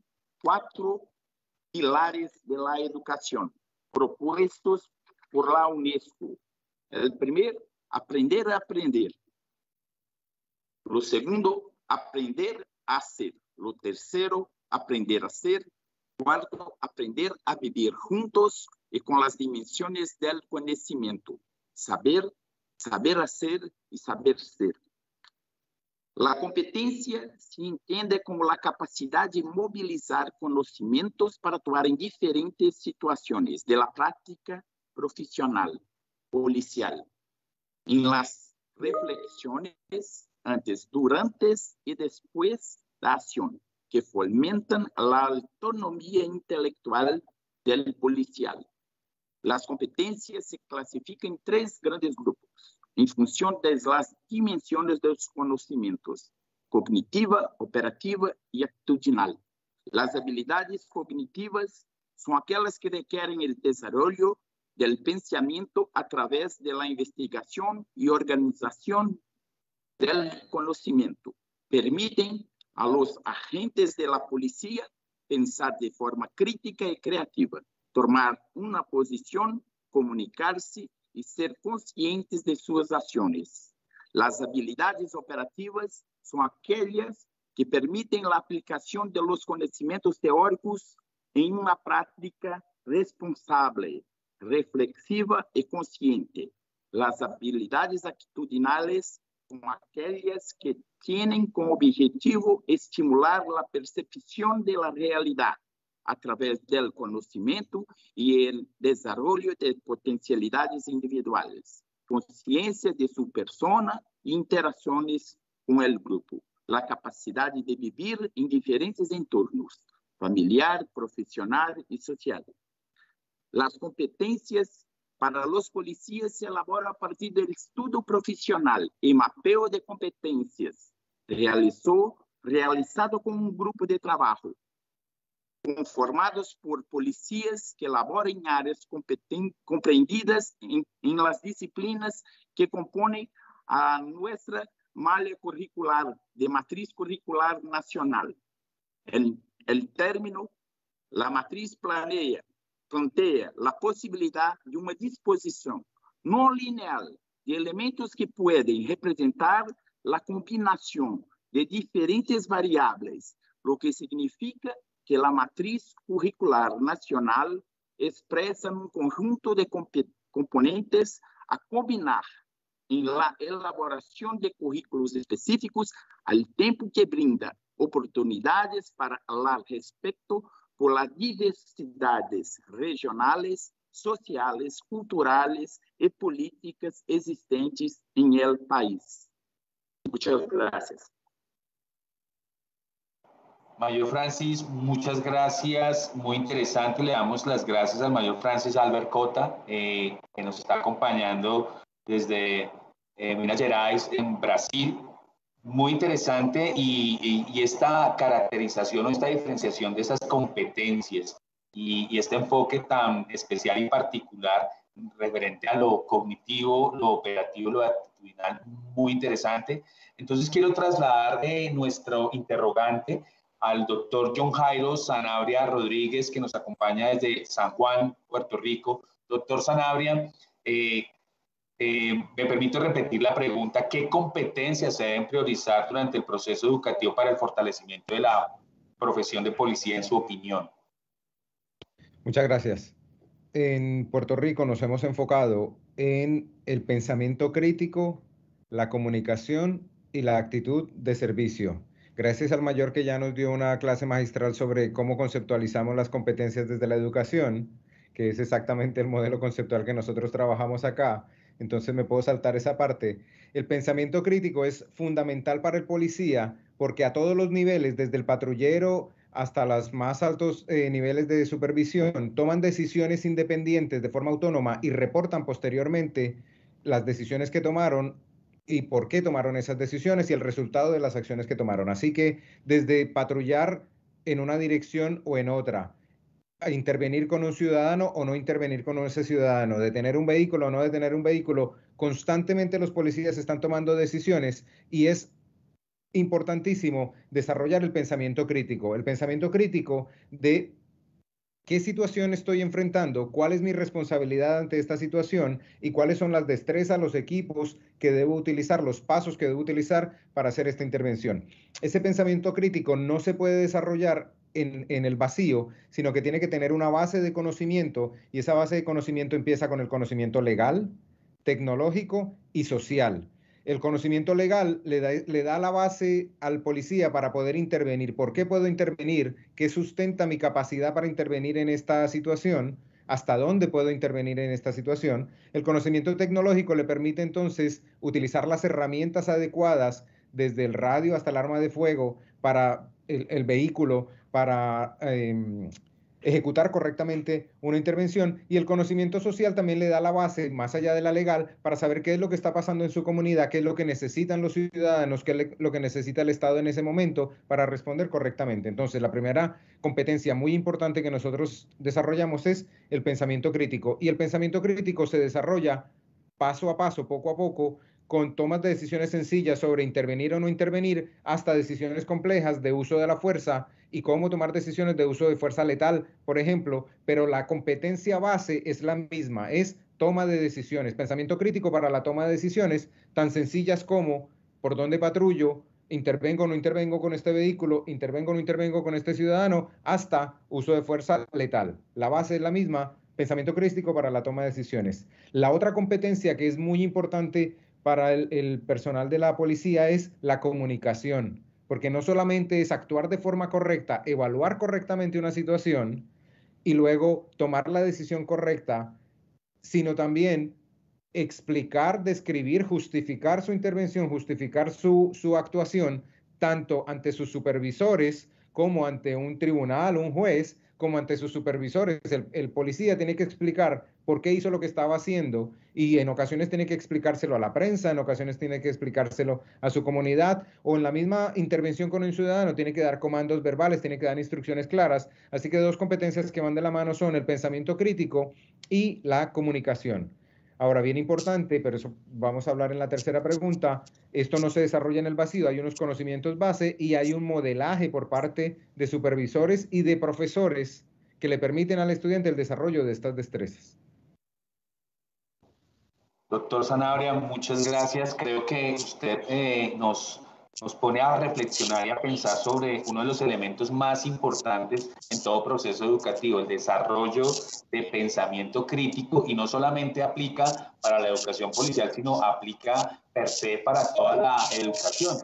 pilares de la educación propuestos por la UNESCO. El primero, aprender a aprender. Lo segundo, aprender a hacer. Lo tercero, aprender a ser. Cuarto, aprender a vivir juntos y con las dimensiones del conocimiento. Saber hacer y saber ser. La competencia se entiende como la capacidad de movilizar conocimientos para actuar en diferentes situaciones de la práctica profesional, policial, en las reflexiones antes, durante y después de la acción, que fomentan la autonomía intelectual del policial. Las competencias se clasifican en 3 grandes grupos, en función de las dimensiones de los conocimientos: cognitiva, operativa y actitudinal. Las habilidades cognitivas son aquellas que requieren el desarrollo del pensamiento a través de la investigación y organización del conocimiento. Permiten a los agentes de la policía pensar de forma crítica y creativa, tomar una posición, comunicarse y ser conscientes de sus acciones. Las habilidades operativas son aquellas que permiten la aplicación de los conocimientos teóricos en una práctica responsable, reflexiva y consciente. Las habilidades actitudinales son aquellas que tienen como objetivo estimular la percepción de la realidad a través del conocimiento y el desarrollo de potencialidades individuales, conciencia de su persona e interacciones con el grupo, la capacidad de vivir en diferentes entornos, familiar, profesional y social. Las competencias para los policías se elaboran a partir del estudio profesional y mapeo de competencias realizado con un grupo de trabajo, conformados por policías que laboran en áreas comprendidas en las disciplinas que componen a nuestra malla curricular de matriz curricular nacional. El término, la matriz plantea la posibilidad de una disposición no lineal de elementos que pueden representar la combinación de diferentes variables, lo que significa que la matriz curricular nacional expresa un conjunto de componentes a combinar en la elaboración de currículos específicos al tiempo que brinda oportunidades para hablar respecto por las diversidades regionales, sociales, culturales y políticas existentes en el país. Muchas gracias. Mayor Francis, muchas gracias, muy interesante. Le damos las gracias al Mayor Francis Albert Cota, que nos está acompañando desde Minas Gerais, en Brasil. Muy interesante y esta caracterización o esta diferenciación de esas competencias y este enfoque tan especial y particular referente a lo cognitivo, lo operativo, lo actitudinal, muy interesante. Entonces quiero trasladar nuestro interrogante al doctor John Jairo Sanabria Rodríguez, que nos acompaña desde San Juan, Puerto Rico. Doctor Sanabria, me permito repetir la pregunta: ¿qué competencias se deben priorizar durante el proceso educativo para el fortalecimiento de la profesión de policía, en su opinión? Muchas gracias. En Puerto Rico nos hemos enfocado en el pensamiento crítico, la comunicación y la actitud de servicio. Gracias al mayor que ya nos dio una clase magistral sobre cómo conceptualizamos las competencias desde la educación, que es exactamente el modelo conceptual que nosotros trabajamos acá, entonces me puedo saltar esa parte. El pensamiento crítico es fundamental para el policía porque a todos los niveles, desde el patrullero hasta los más altos niveles de supervisión, toman decisiones independientes de forma autónoma y reportan posteriormente las decisiones que tomaron y por qué tomaron esas decisiones y el resultado de las acciones que tomaron. Así que desde patrullar en una dirección o en otra, a intervenir con un ciudadano o no intervenir con ese ciudadano, detener un vehículo o no detener un vehículo, constantemente los policías están tomando decisiones y es importantísimo desarrollar el pensamiento crítico de qué situación estoy enfrentando, cuál es mi responsabilidad ante esta situación y cuáles son las destrezas, los equipos que debo utilizar, los pasos que debo utilizar para hacer esta intervención. Ese pensamiento crítico no se puede desarrollar en el vacío, sino que tiene que tener una base de conocimiento y esa base de conocimiento empieza con el conocimiento legal, tecnológico y social. El conocimiento legal le da la base al policía para poder intervenir. ¿Por qué puedo intervenir? ¿Qué sustenta mi capacidad para intervenir en esta situación? ¿Hasta dónde puedo intervenir en esta situación? El conocimiento tecnológico le permite entonces utilizar las herramientas adecuadas, desde el radio hasta el arma de fuego, para el vehículo, para ejecutar correctamente una intervención, y el conocimiento social también le da la base, más allá de la legal, para saber qué es lo que está pasando en su comunidad, qué es lo que necesitan los ciudadanos, qué es lo que necesita el Estado en ese momento para responder correctamente. Entonces, la primera competencia muy importante que nosotros desarrollamos es el pensamiento crítico, y el pensamiento crítico se desarrolla paso a paso, poco a poco, con tomas de decisiones sencillas sobre intervenir o no intervenir, hasta decisiones complejas de uso de la fuerza y cómo tomar decisiones de uso de fuerza letal, por ejemplo, pero la competencia base es la misma, es toma de decisiones, pensamiento crítico para la toma de decisiones tan sencillas como por dónde patrullo, intervengo o no intervengo con este vehículo, intervengo o no intervengo con este ciudadano, hasta uso de fuerza letal. La base es la misma, pensamiento crítico para la toma de decisiones. La otra competencia que es muy importante para el personal de la policía es la comunicación, porque no solamente es actuar de forma correcta, evaluar correctamente una situación y luego tomar la decisión correcta, sino también explicar, describir, justificar su intervención, justificar su actuación, tanto ante sus supervisores como ante un tribunal, un juez, como ante sus supervisores. El policía tiene que explicar por qué hizo lo que estaba haciendo y en ocasiones tiene que explicárselo a la prensa, en ocasiones tiene que explicárselo a su comunidad o en la misma intervención con un ciudadano tiene que dar comandos verbales, tiene que dar instrucciones claras. Así que dos competencias que van de la mano son el pensamiento crítico y la comunicación. Ahora, bien importante, pero eso vamos a hablar en la tercera pregunta, esto no se desarrolla en el vacío, hay unos conocimientos base y hay un modelaje por parte de supervisores y de profesores que le permiten al estudiante el desarrollo de estas destrezas. Doctor Sanabria, muchas gracias. Creo que usted nos pone a reflexionar y a pensar sobre uno de los elementos más importantes en todo proceso educativo, el desarrollo de pensamiento crítico, y no solamente aplica para la educación policial, sino aplica per se para toda la educación.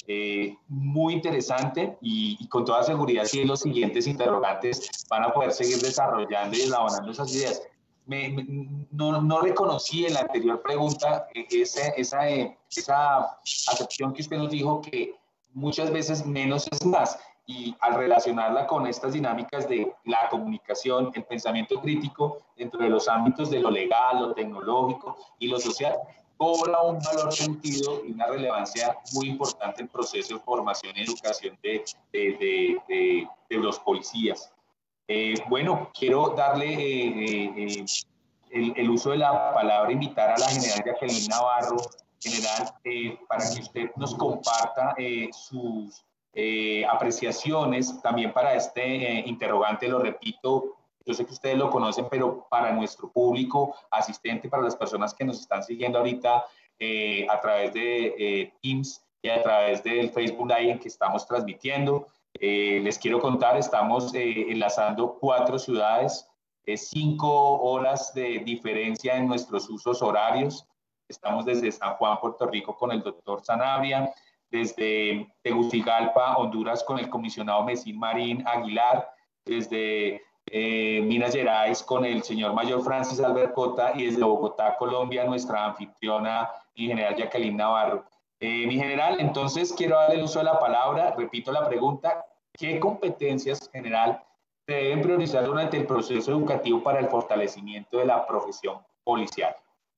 Muy interesante y con toda seguridad sí los siguientes interrogantes van a poder seguir desarrollando y elaborando esas ideas. No reconocí en la anterior pregunta esa acepción que usted nos dijo, que muchas veces menos es más, y al relacionarla con estas dinámicas de la comunicación, el pensamiento crítico dentro de los ámbitos de lo legal, lo tecnológico y lo social, cobra un valor sentido y una relevancia muy importante en el proceso de formación y educación de los policías. Bueno, quiero darle el uso de la palabra, invitar a la general Jacqueline Navarro, general, para que usted nos comparta sus apreciaciones también para este interrogante. Lo repito, yo sé que ustedes lo conocen, pero para nuestro público asistente, para las personas que nos están siguiendo ahorita a través de Teams y a través del Facebook Live en que estamos transmitiendo, les quiero contar, estamos enlazando 4 ciudades, 5 horas de diferencia en nuestros usos horarios. Estamos desde San Juan, Puerto Rico, con el doctor Sanabria, desde Tegucigalpa, Honduras, con el comisionado Mesín Marín Aguilar, desde Minas Gerais con el señor mayor Francis Albert Cota, y desde Bogotá, Colombia, nuestra anfitriona y general Jacqueline Navarro. Mi general, entonces quiero darle el uso de la palabra. Repito la pregunta: ¿qué competencias, general, se deben priorizar durante el proceso educativo para el fortalecimiento de la profesión policial?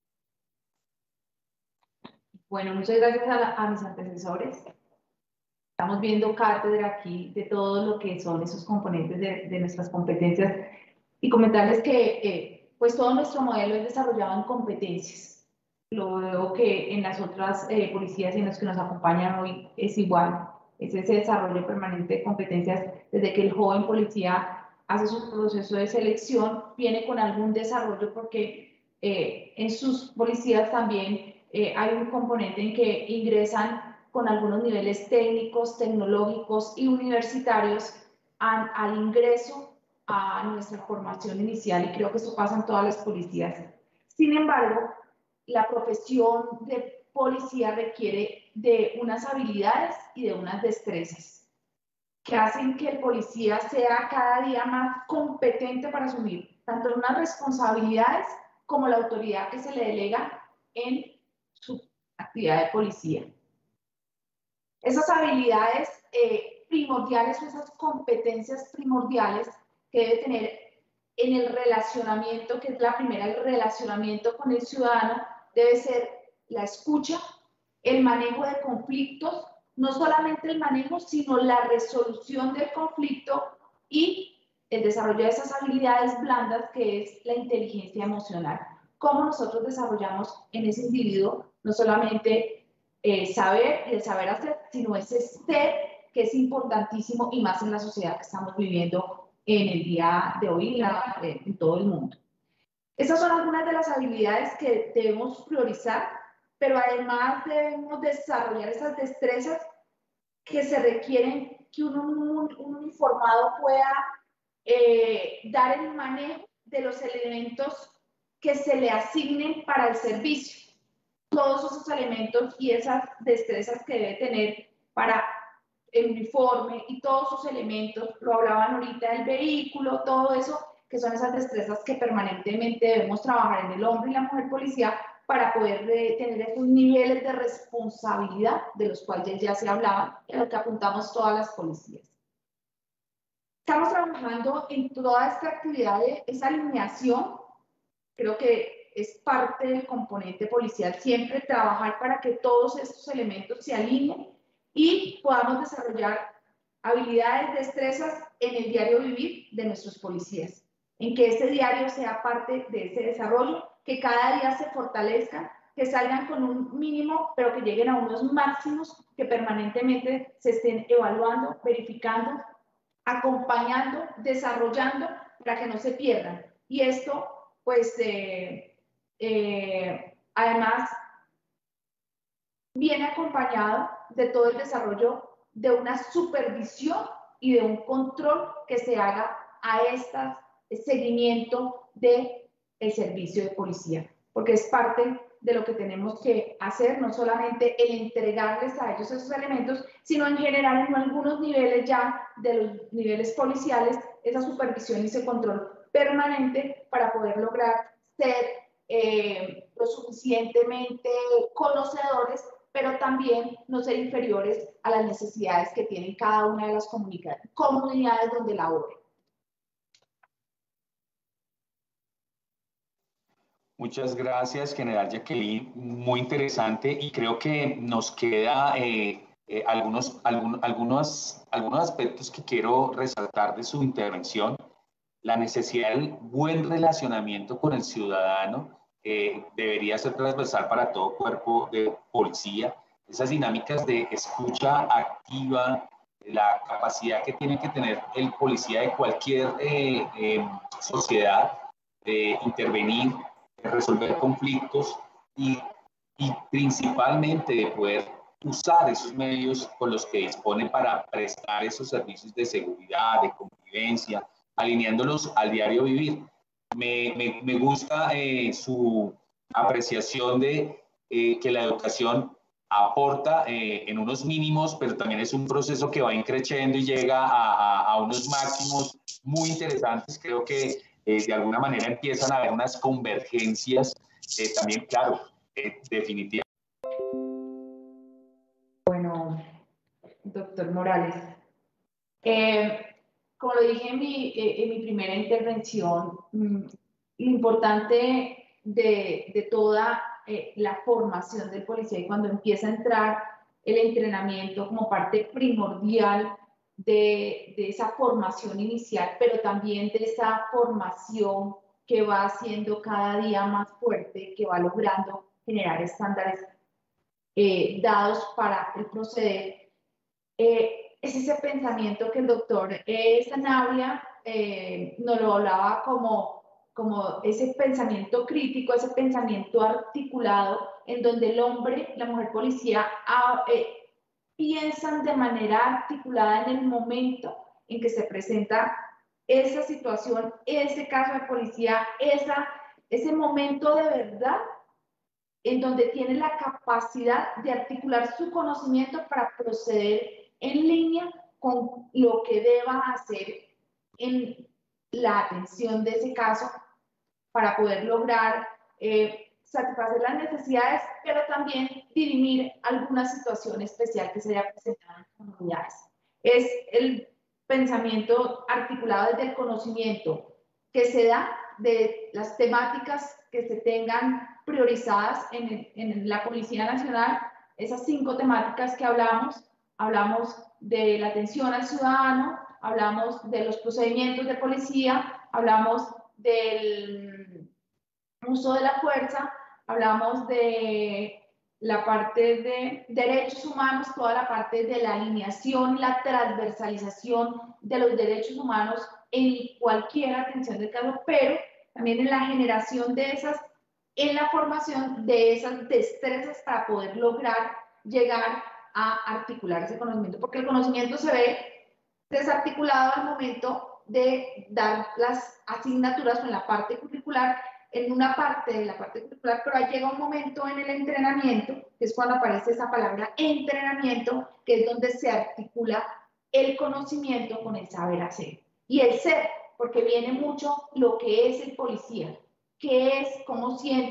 Bueno, muchas gracias a mis antecesores. Estamos viendo cátedra aquí de todo lo que son esos componentes de nuestras competencias, y comentarles que pues todo nuestro modelo es desarrollado en competencias. Lo veo que en las otras policías en las que nos acompañan hoy es igual. Es ese desarrollo permanente de competencias desde que el joven policía hace su proceso de selección, viene con algún desarrollo, porque en sus policías también hay un componente en que ingresan con algunos niveles técnicos, tecnológicos y universitarios al ingreso a nuestra formación inicial, y creo que eso pasa en todas las policías. Sin embargo, la profesión de policía requiere de unas habilidades y de unas destrezas que hacen que el policía sea cada día más competente para asumir tanto unas responsabilidades como la autoridad que se le delega en su actividad de policía. Esas habilidades primordiales o esas competencias primordiales que debe tener en el relacionamiento, que es la primera, el relacionamiento con el ciudadano, debe ser la escucha, el manejo de conflictos, no solamente el manejo, sino la resolución del conflicto, y el desarrollo de esas habilidades blandas, que es la inteligencia emocional. Cómo nosotros desarrollamos en ese individuo no solamente saber y el saber hacer, sino ese ser, que es importantísimo, y más en la sociedad que estamos viviendo en el día de hoy en todo el mundo. Esas son algunas de las habilidades que debemos priorizar, pero además debemos desarrollar esas destrezas que se requieren que un uniformado pueda dar el manejo de los elementos que se le asignen para el servicio. Todos esos elementos y esas destrezas que debe tener para el uniforme y todos sus elementos, lo hablaban ahorita, el vehículo, todo eso, que son esas destrezas que permanentemente debemos trabajar en el hombre y la mujer policía para poder tener esos niveles de responsabilidad de los cuales ya se hablaba, en lo que apuntamos todas las policías. Estamos trabajando en toda esta actividad de esa alineación. Creo que es parte del componente policial siempre trabajar para que todos estos elementos se alineen y podamos desarrollar habilidades, destrezas en el diario vivir de nuestros policías, en que ese diario sea parte de ese desarrollo, que cada día se fortalezca, que salgan con un mínimo, pero que lleguen a unos máximos, que permanentemente se estén evaluando, verificando, acompañando, desarrollando, para que no se pierdan. Y esto, pues, además, viene acompañado de todo el desarrollo de una supervisión y de un control que se haga a este seguimiento del servicio de policía, porque es parte de lo que tenemos que hacer, no solamente el entregarles a ellos esos elementos, sino en general en algunos niveles ya de los niveles policiales, esa supervisión y ese control permanente para poder lograr ser lo suficientemente conocedores, pero también no ser inferiores a las necesidades que tienen cada una de las comunidades donde laboren. Muchas gracias, General Jacqueline. Muy interesante y creo que nos queda algunos aspectos que quiero resaltar de su intervención. La necesidad del buen relacionamiento con el ciudadano debería ser transversal para todo cuerpo de policía. Esas dinámicas de escucha activa, la capacidad que tiene que tener el policía de cualquier sociedad de intervenir, de resolver conflictos y principalmente de poder usar esos medios con los que dispone para prestar esos servicios de seguridad, de convivencia, alineándolos al diario vivir. Me gusta su apreciación de que la educación aporta en unos mínimos, pero también es un proceso que va increciendo y llega a unos máximos muy interesantes. Creo que de alguna manera empiezan a haber unas convergencias también, claro, definitivamente. Bueno, doctor Morales, como lo dije en mi primera intervención, lo importante de toda la formación del policía y cuando empieza a entrar el entrenamiento como parte primordial de esa formación inicial, pero también de esa formación que va haciendo cada día más fuerte, que va logrando generar estándares dados para el proceder, es ese pensamiento que el doctor Sanabria nos lo hablaba como ese pensamiento crítico, ese pensamiento articulado, en donde el hombre, la mujer policía piensan de manera articulada en el momento en que se presenta esa situación, ese caso de policía, ese momento de verdad en donde tiene la capacidad de articular su conocimiento para proceder en línea con lo que deba hacer en la atención de ese caso para poder lograr satisfacer las necesidades, pero también dirimir alguna situación especial que se haya presentado en las comunidades. Es el pensamiento articulado desde el conocimiento que se da de las temáticas que se tengan priorizadas en la Policía Nacional, esas 5 temáticas que hablamos de la atención al ciudadano, hablamos de los procedimientos de policía, hablamos del uso de la fuerza, hablamos de la parte de derechos humanos, toda la parte de la alineación, la transversalización de los derechos humanos en cualquier atención del caso, pero también en la generación de esas, en la formación de esas destrezas para poder lograr llegar a articular ese conocimiento, porque el conocimiento se ve desarticulado al momento de dar las asignaturas o en la parte curricular, en una parte de la parte curricular, pero llega un momento en el entrenamiento, que es cuando aparece esa palabra entrenamiento, que es donde se articula el conocimiento con el saber hacer. Y el ser, porque viene mucho lo que es el policía, qué es, cómo siente,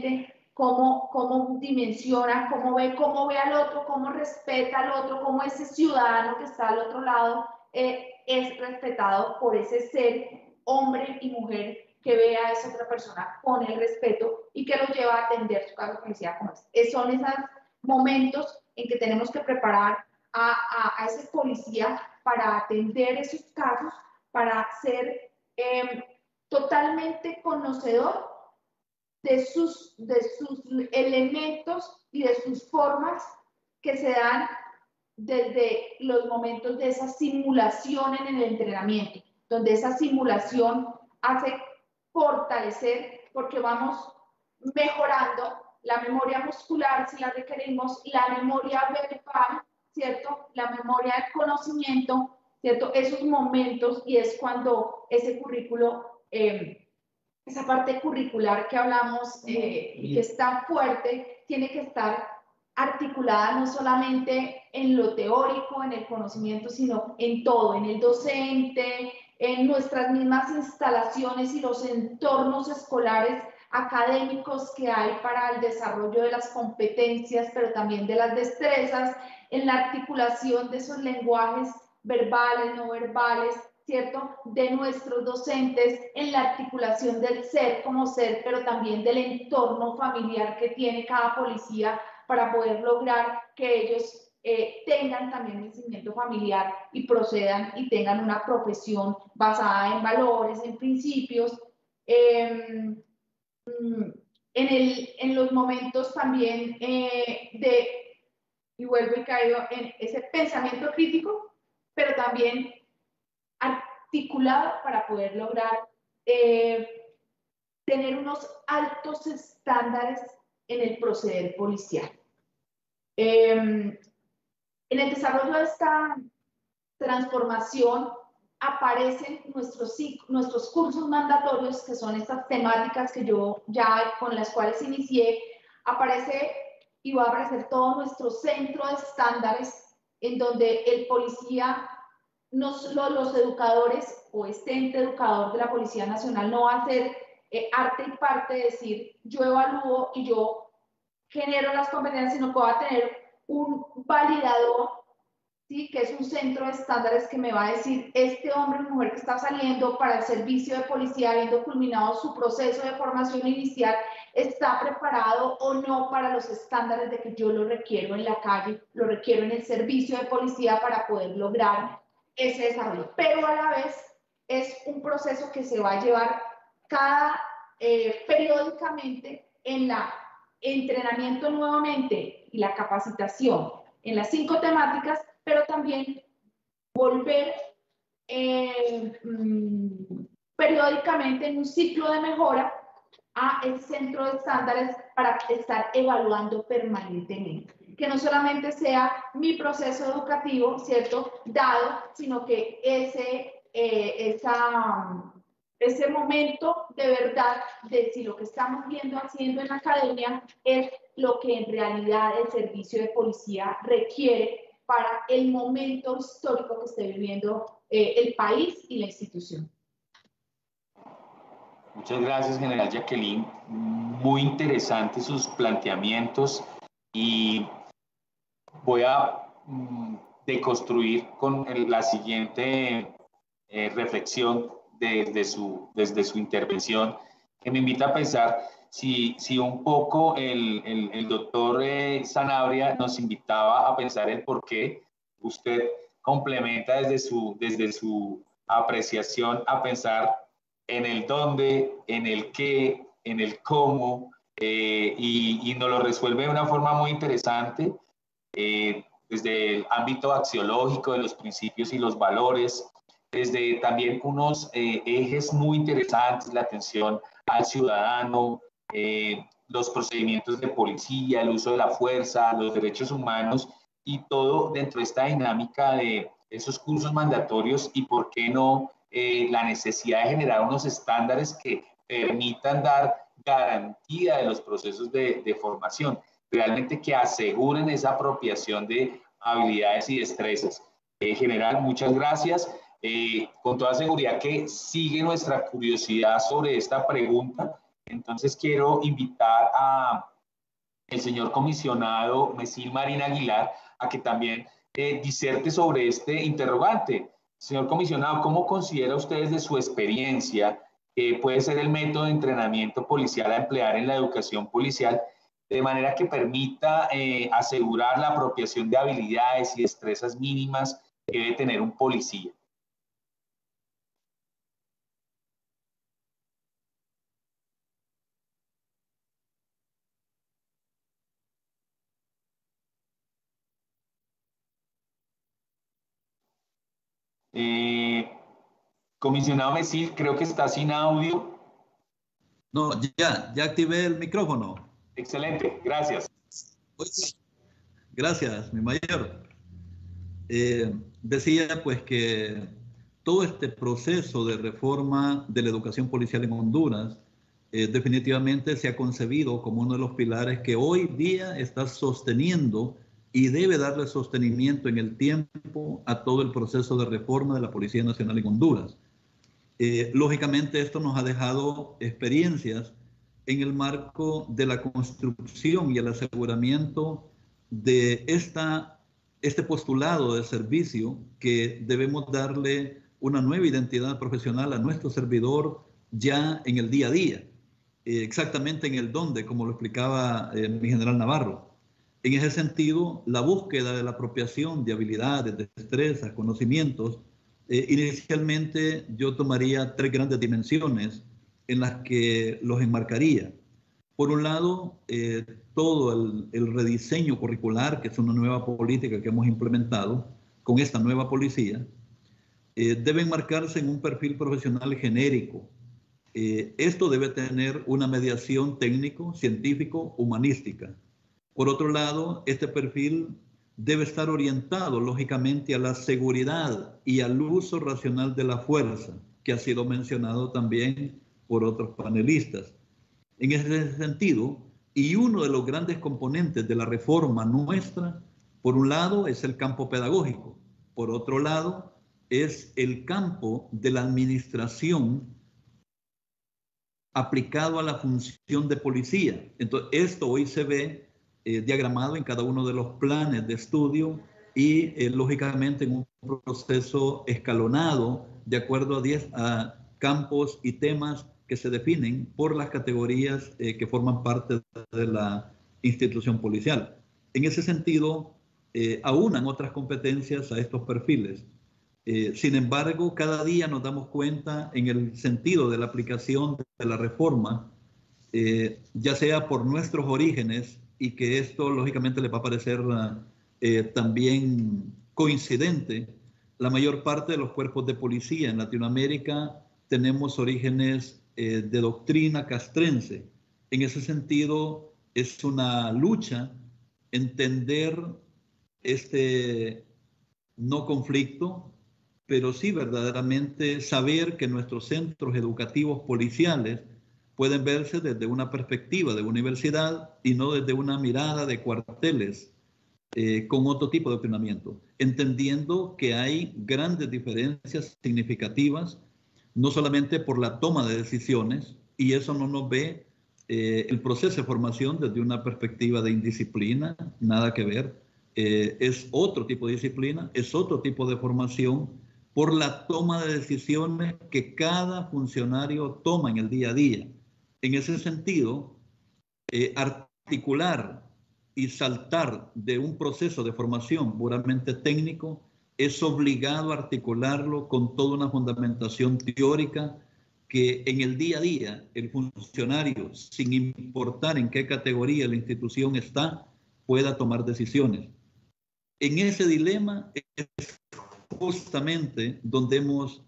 cómo dimensiona, cómo ve al otro, cómo respeta al otro, cómo ese ciudadano que está al otro lado es respetado por ese ser, hombre y mujer, que ve a esa otra persona con el respeto y que lo lleva a atender su caso de policía como es. Son esos momentos en que tenemos que preparar a ese policía para atender esos casos, para ser totalmente conocedor de sus elementos y de sus formas que se dan desde los momentos de esa simulación en el entrenamiento, donde esa simulación hace fortalecer, porque vamos mejorando la memoria muscular si la requerimos, la memoria verbal, ¿cierto? La memoria del conocimiento, ¿cierto? Esos momentos, y es cuando ese currículo, esa parte curricular que hablamos y que es tan fuerte, tiene que estar articulada no solamente en lo teórico, en el conocimiento, sino en todo, en el docente, en nuestras mismas instalaciones y los entornos escolares académicos que hay para el desarrollo de las competencias, pero también de las destrezas, en la articulación de esos lenguajes verbales, no verbales, ¿cierto? De nuestros docentes, en la articulación del ser como ser, pero también del entorno familiar que tiene cada policía para poder lograr que ellos tengan también el cimiento familiar y procedan y tengan una profesión basada en valores, en principios, en los momentos también y vuelvo y caigo en ese pensamiento crítico, pero también articulado para poder lograr tener unos altos estándares en el proceder policial. En el desarrollo de esta transformación aparecen nuestros cursos mandatorios, que son estas temáticas que yo ya con las cuales inicié. Aparece y va a aparecer todo nuestro centro de estándares, en donde el policía, los educadores o este ente educador de la Policía Nacional no va a ser arte y parte de decir yo evalúo y yo genero las competencias, sino que va a tener un validador, ¿sí? Que es un centro de estándares que me va a decir este hombre o mujer que está saliendo para el servicio de policía, habiendo culminado su proceso de formación inicial, está preparado o no para los estándares de que yo lo requiero en la calle, lo requiero en el servicio de policía para poder lograr ese desarrollo. Pero a la vez es un proceso que se va a llevar periódicamente en la entrenamiento nuevamente y la capacitación en las 5 temáticas, pero también volver periódicamente en un ciclo de mejora a el centro de estándares para estar evaluando permanentemente. Que no solamente sea mi proceso educativo, ¿cierto?, dado, sino que ese momento de verdad de si lo que estamos viendo haciendo en la academia es lo que en realidad el servicio de policía requiere para el momento histórico que esté viviendo el país y la institución. Muchas gracias, General Jacqueline. Muy interesantes sus planteamientos y voy a deconstruir con la siguiente reflexión desde su intervención, que me invita a pensar si un poco el doctor Sanabria nos invitaba a pensar el por qué, usted complementa desde su apreciación a pensar en el dónde, en el qué, en el cómo, y nos lo resuelve de una forma muy interesante, desde el ámbito axiológico de los principios y los valores, desde también unos ejes muy interesantes, la atención al ciudadano, los procedimientos de policía, el uso de la fuerza, los derechos humanos y todo dentro de esta dinámica de esos cursos mandatorios y por qué no la necesidad de generar unos estándares que permitan dar garantía de los procesos de formación, realmente que aseguren esa apropiación de habilidades y destrezas. General, muchas gracias. Con toda seguridad que sigue nuestra curiosidad sobre esta pregunta, entonces quiero invitar a el señor comisionado Mesil Marín Aguilar a que también diserte sobre este interrogante. Señor comisionado, ¿cómo considera usted desde su experiencia que puede ser el método de entrenamiento policial a emplear en la educación policial de manera que permita asegurar la apropiación de habilidades y destrezas mínimas que debe tener un policía? Comisionado Mesil, creo que está sin audio. No, ya activé el micrófono. Excelente, gracias. Gracias, mi mayor. Decía pues que todo este proceso de reforma de la educación policial en Honduras definitivamente se ha concebido como uno de los pilares que hoy día está sosteniendo y debe darle sostenimiento en el tiempo a todo el proceso de reforma de la Policía Nacional en Honduras. Lógicamente esto nos ha dejado experiencias en el marco de la construcción y el aseguramiento de este postulado de servicio que debemos darle una nueva identidad profesional a nuestro servidor ya en el día a día, exactamente en el dónde, como lo explicaba mi general Navarro. En ese sentido, la búsqueda de la apropiación de habilidades, de destrezas, conocimientos, inicialmente yo tomaría 3 grandes dimensiones en las que los enmarcaría. Por un lado, todo el rediseño curricular, que es una nueva política que hemos implementado con esta nueva policía, debe enmarcarse en un perfil profesional genérico. Esto debe tener una mediación técnico, científico, humanística. Por otro lado, este perfil debe estar orientado, lógicamente, a la seguridad y al uso racional de la fuerza, que ha sido mencionado también por otros panelistas. En ese sentido, y uno de los grandes componentes de la reforma nuestra, por un lado, es el campo pedagógico, por otro lado, es el campo de la administración aplicado a la función de policía. Entonces, esto hoy se ve diagramado en cada uno de los planes de estudio y lógicamente en un proceso escalonado de acuerdo a campos y temas que se definen por las categorías que forman parte de la institución policial. En ese sentido, aunan otras competencias a estos perfiles. Sin embargo, cada día nos damos cuenta en el sentido de la aplicación de la reforma, ya sea por nuestros orígenes, y que esto lógicamente le va a parecer también coincidente. La mayor parte de los cuerpos de policía en Latinoamérica tenemos orígenes de doctrina castrense. En ese sentido, es una lucha entender este no conflicto, pero sí verdaderamente saber que nuestros centros educativos policiales pueden verse desde una perspectiva de universidad y no desde una mirada de cuarteles con otro tipo de entrenamiento, entendiendo que hay grandes diferencias significativas, no solamente por la toma de decisiones, y eso no nos ve el proceso de formación desde una perspectiva de indisciplina, nada que ver, es otro tipo de disciplina, es otro tipo de formación por la toma de decisiones que cada funcionario toma en el día a día. En ese sentido, articular y saltar de un proceso de formación puramente técnico es obligado a articularlo con toda una fundamentación teórica que en el día a día el funcionario, sin importar en qué categoría la institución está, pueda tomar decisiones. En ese dilema es justamente donde hemos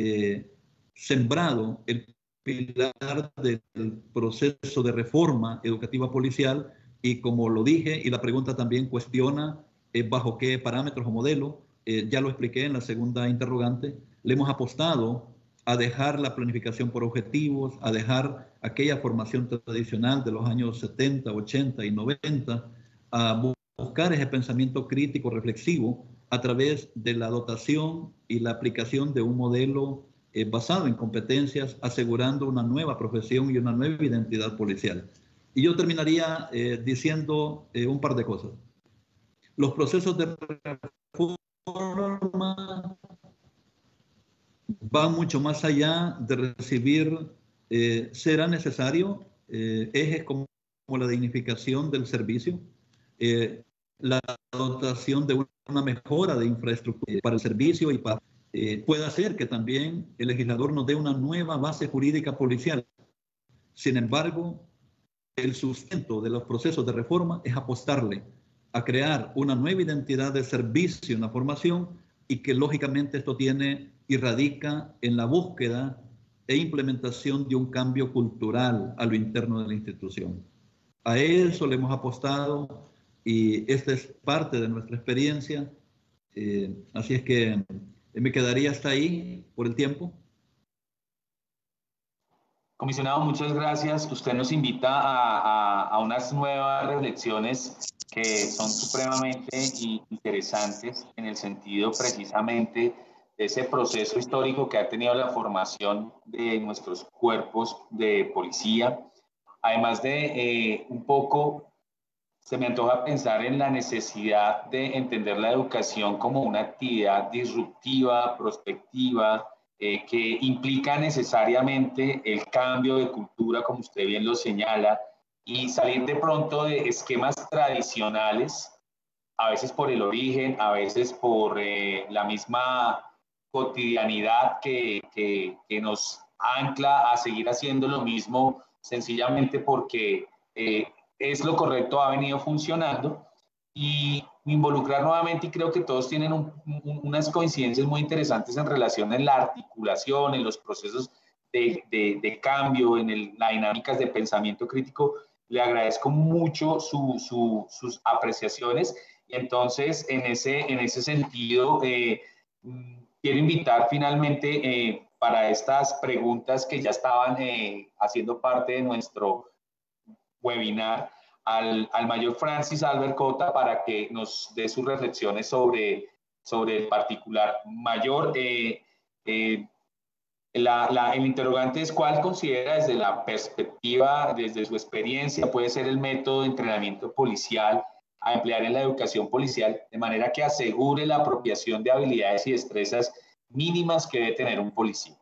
sembrado el pilar del proceso de reforma educativa policial y, como lo dije, y la pregunta también cuestiona bajo qué parámetros o modelo, ya lo expliqué en la segunda interrogante, le hemos apostado a dejar la planificación por objetivos, a dejar aquella formación tradicional de los años 70, 80 y 90, a buscar ese pensamiento crítico reflexivo a través de la dotación y la aplicación de un modelo basado en competencias, asegurando una nueva profesión y una nueva identidad policial. Y yo terminaría diciendo un par de cosas. Los procesos de reforma van mucho más allá de recibir, será necesario ejes como la dignificación del servicio, la dotación de una mejora de infraestructura para el servicio y para... puede hacer que también el legislador nos dé una nueva base jurídica policial. Sin embargo, el sustento de los procesos de reforma es apostarle a crear una nueva identidad de servicio en la formación y que lógicamente esto tiene y radica en la búsqueda e implementación de un cambio cultural a lo interno de la institución. A eso le hemos apostado y esta es parte de nuestra experiencia. Así es que me quedaría hasta ahí por el tiempo. Comisionado, muchas gracias. Usted nos invita a unas nuevas reflexiones que son supremamente interesantes en el sentido precisamente de ese proceso histórico que ha tenido la formación de nuestros cuerpos de policía. Además de un poco, se me antoja pensar en la necesidad de entender la educación como una actividad disruptiva, prospectiva, que implica necesariamente el cambio de cultura, como usted bien lo señala, y salir de pronto de esquemas tradicionales, a veces por el origen, a veces por la misma cotidianidad que nos ancla a seguir haciendo lo mismo, sencillamente porque es lo correcto, ha venido funcionando, y involucrar nuevamente, y creo que todos tienen unas coincidencias muy interesantes en relación en la articulación, en los procesos de cambio, en las dinámicas de pensamiento crítico. Le agradezco mucho sus apreciaciones, y entonces en ese sentido quiero invitar finalmente para estas preguntas que ya estaban haciendo parte de nuestro webinar al mayor Francis Albert Cota para que nos dé sus reflexiones sobre el particular. Mayor, el interrogante es cuál considera desde la perspectiva, desde su experiencia, puede ser el método de entrenamiento policial a emplear en la educación policial de manera que asegure la apropiación de habilidades y destrezas mínimas que debe tener un policía.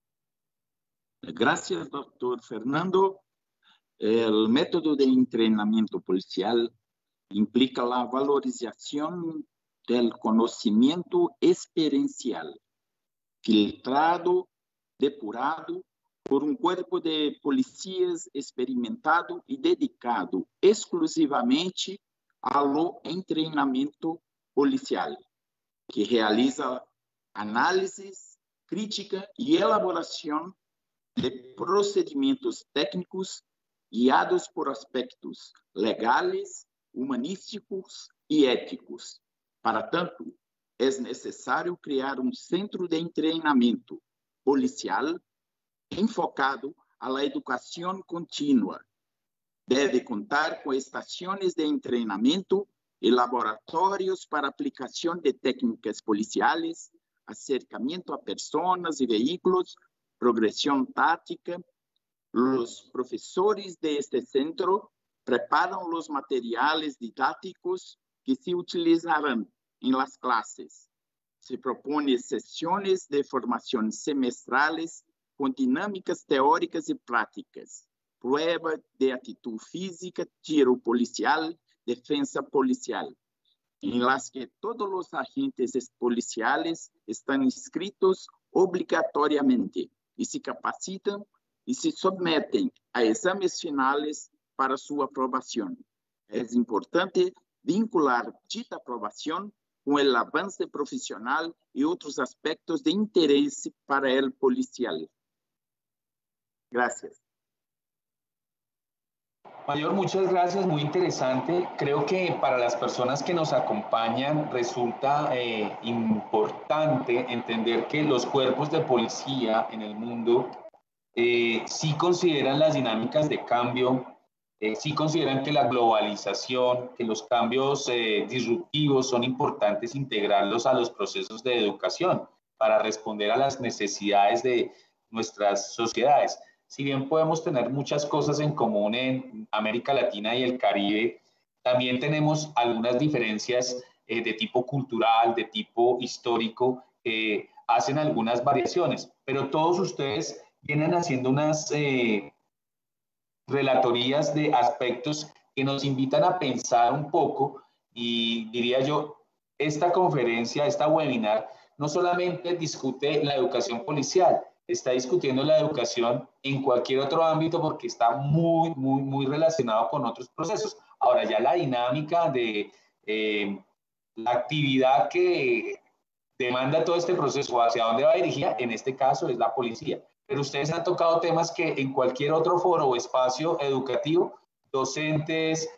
Gracias, doctor Fernando. El método de entrenamiento policial implica la valorización del conocimiento experiencial, filtrado, depurado por un cuerpo de policías experimentado y dedicado exclusivamente al entrenamiento policial, que realiza análisis, crítica y elaboración de procedimientos técnicos guiados por aspectos legales, humanísticos y éticos. Para tanto, es necesario crear un centro de entrenamiento policial enfocado a la educación continua. Debe contar con estaciones de entrenamiento y laboratorios para aplicación de técnicas policiales, acercamiento a personas y vehículos, progresión táctica. Los profesores de este centro preparan los materiales didácticos que se utilizarán en las clases. Se propone sesiones de formación semestrales con dinámicas teóricas y prácticas, prueba de actitud física, tiro policial, defensa policial, en las que todos los agentes policiales están inscritos obligatoriamente y se capacitan y se someten a exames finales para su aprobación. Es importante vincular dicha aprobación con el avance profesional y otros aspectos de interés para el policial. Gracias. Mayor, muchas gracias, muy interesante. Creo que para las personas que nos acompañan resulta importante entender que los cuerpos de policía en el mundo sí consideran las dinámicas de cambio, sí consideran que la globalización, que los cambios disruptivos son importantes integrarlos a los procesos de educación para responder a las necesidades de nuestras sociedades. si bien podemos tener muchas cosas en común en América Latina y el Caribe, también tenemos algunas diferencias de tipo cultural, de tipo histórico, que hacen algunas variaciones, pero todos ustedes vienen haciendo unas relatorías de aspectos que nos invitan a pensar un poco, y diría yo, esta conferencia, esta webinar, no solamente discute la educación policial, está discutiendo la educación en cualquier otro ámbito porque está muy relacionado con otros procesos. Ahora ya la dinámica de la actividad que demanda todo este proceso, hacia dónde va dirigida, en este caso es la policía. Pero ustedes han tocado temas que en cualquier otro foro o espacio educativo, docentes,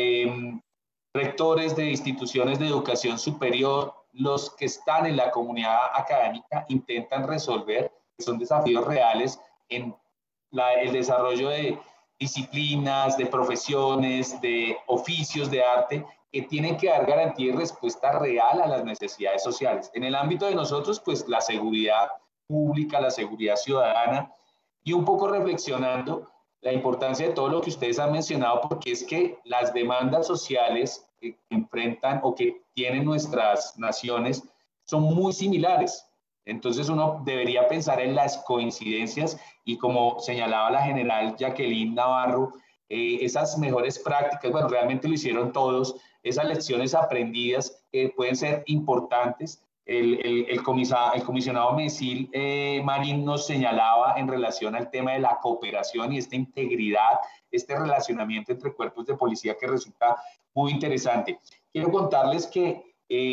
rectores de instituciones de educación superior, los que están en la comunidad académica intentan resolver, que son desafíos reales en el desarrollo de disciplinas, de profesiones, de oficios de arte, que tienen que dar garantía y respuesta real a las necesidades sociales. En el ámbito de nosotros, pues la seguridad pública, la seguridad ciudadana, y un poco reflexionando la importancia de todo lo que ustedes han mencionado, porque es que las demandas sociales que enfrentan o que tienen nuestras naciones son muy similares. Entonces uno debería pensar en las coincidencias y, como señalaba la general Jacqueline Navarro, esas mejores prácticas, bueno, realmente lo hicieron todos, esas lecciones aprendidas que pueden ser importantes. El comisionado Mesil Marín nos señalaba en relación al tema de la cooperación y esta integridad, este relacionamiento entre cuerpos de policía que resulta muy interesante. Quiero contarles que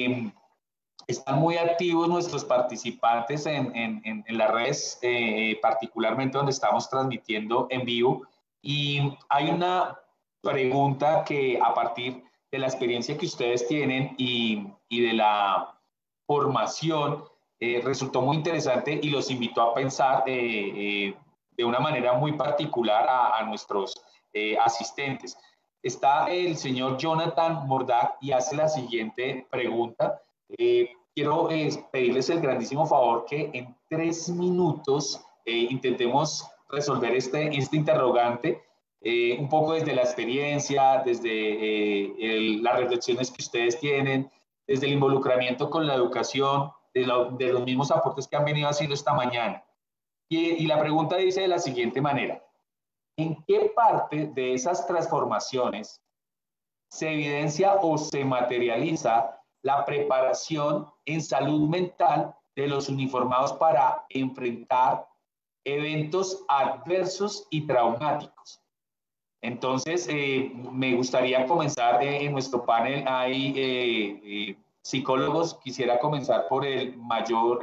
están muy activos nuestros participantes en las redes, particularmente donde estamos transmitiendo en vivo, y hay una pregunta que, a partir de la experiencia que ustedes tienen y de la formación, resultó muy interesante y los invitó a pensar de una manera muy particular a nuestros asistentes. Está el señor Jonathan Mordag y hace la siguiente pregunta. Quiero pedirles el grandísimo favor que en 3 minutos intentemos resolver este interrogante, un poco desde la experiencia, desde las reflexiones que ustedes tienen, desde el involucramiento con la educación, de los mismos aportes que han venido haciendo esta mañana. Y la pregunta dice de la siguiente manera: ¿en qué parte de esas transformaciones se evidencia o se materializa la preparación en salud mental de los uniformados para enfrentar eventos adversos y traumáticos? Entonces, me gustaría comenzar en nuestro panel. Hay psicólogos. Quisiera comenzar por el mayor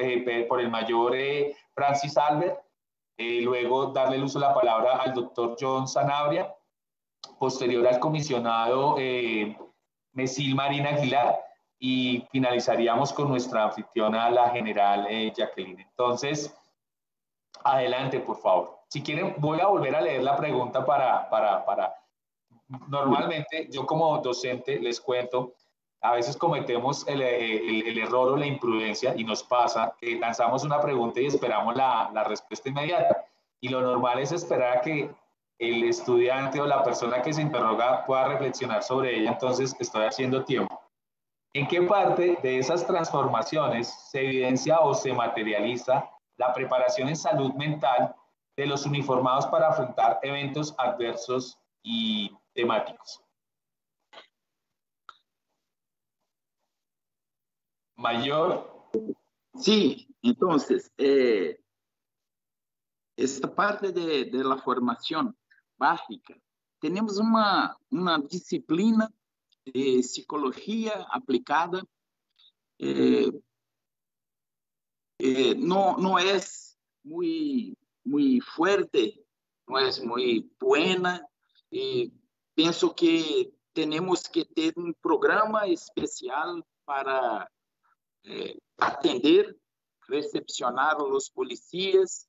Francis Albert, luego darle el uso de la palabra al doctor John Sanabria, posterior al comisionado Mesil Marín Aguilar, y finalizaríamos con nuestra anfitriona, la general Jacqueline. Entonces, adelante, por favor. Si quieren, voy a volver a leer la pregunta Normalmente, yo como docente les cuento, a veces cometemos el error o la imprudencia, y nos pasa que lanzamos una pregunta y esperamos la respuesta inmediata. Y lo normal es esperar a que el estudiante o la persona que se interroga pueda reflexionar sobre ella. Entonces, estoy haciendo tiempo. ¿En qué parte de esas transformaciones se evidencia o se materializa la preparación en salud mental de los uniformados para afrontar eventos adversos y temáticos? Mayor. Sí, entonces, esta parte de la formación básica, tenemos una disciplina de psicología aplicada. No es muy fuerte, no es muy buena. Pienso que tenemos que tener un programa especial para atender, recepcionar a los policías,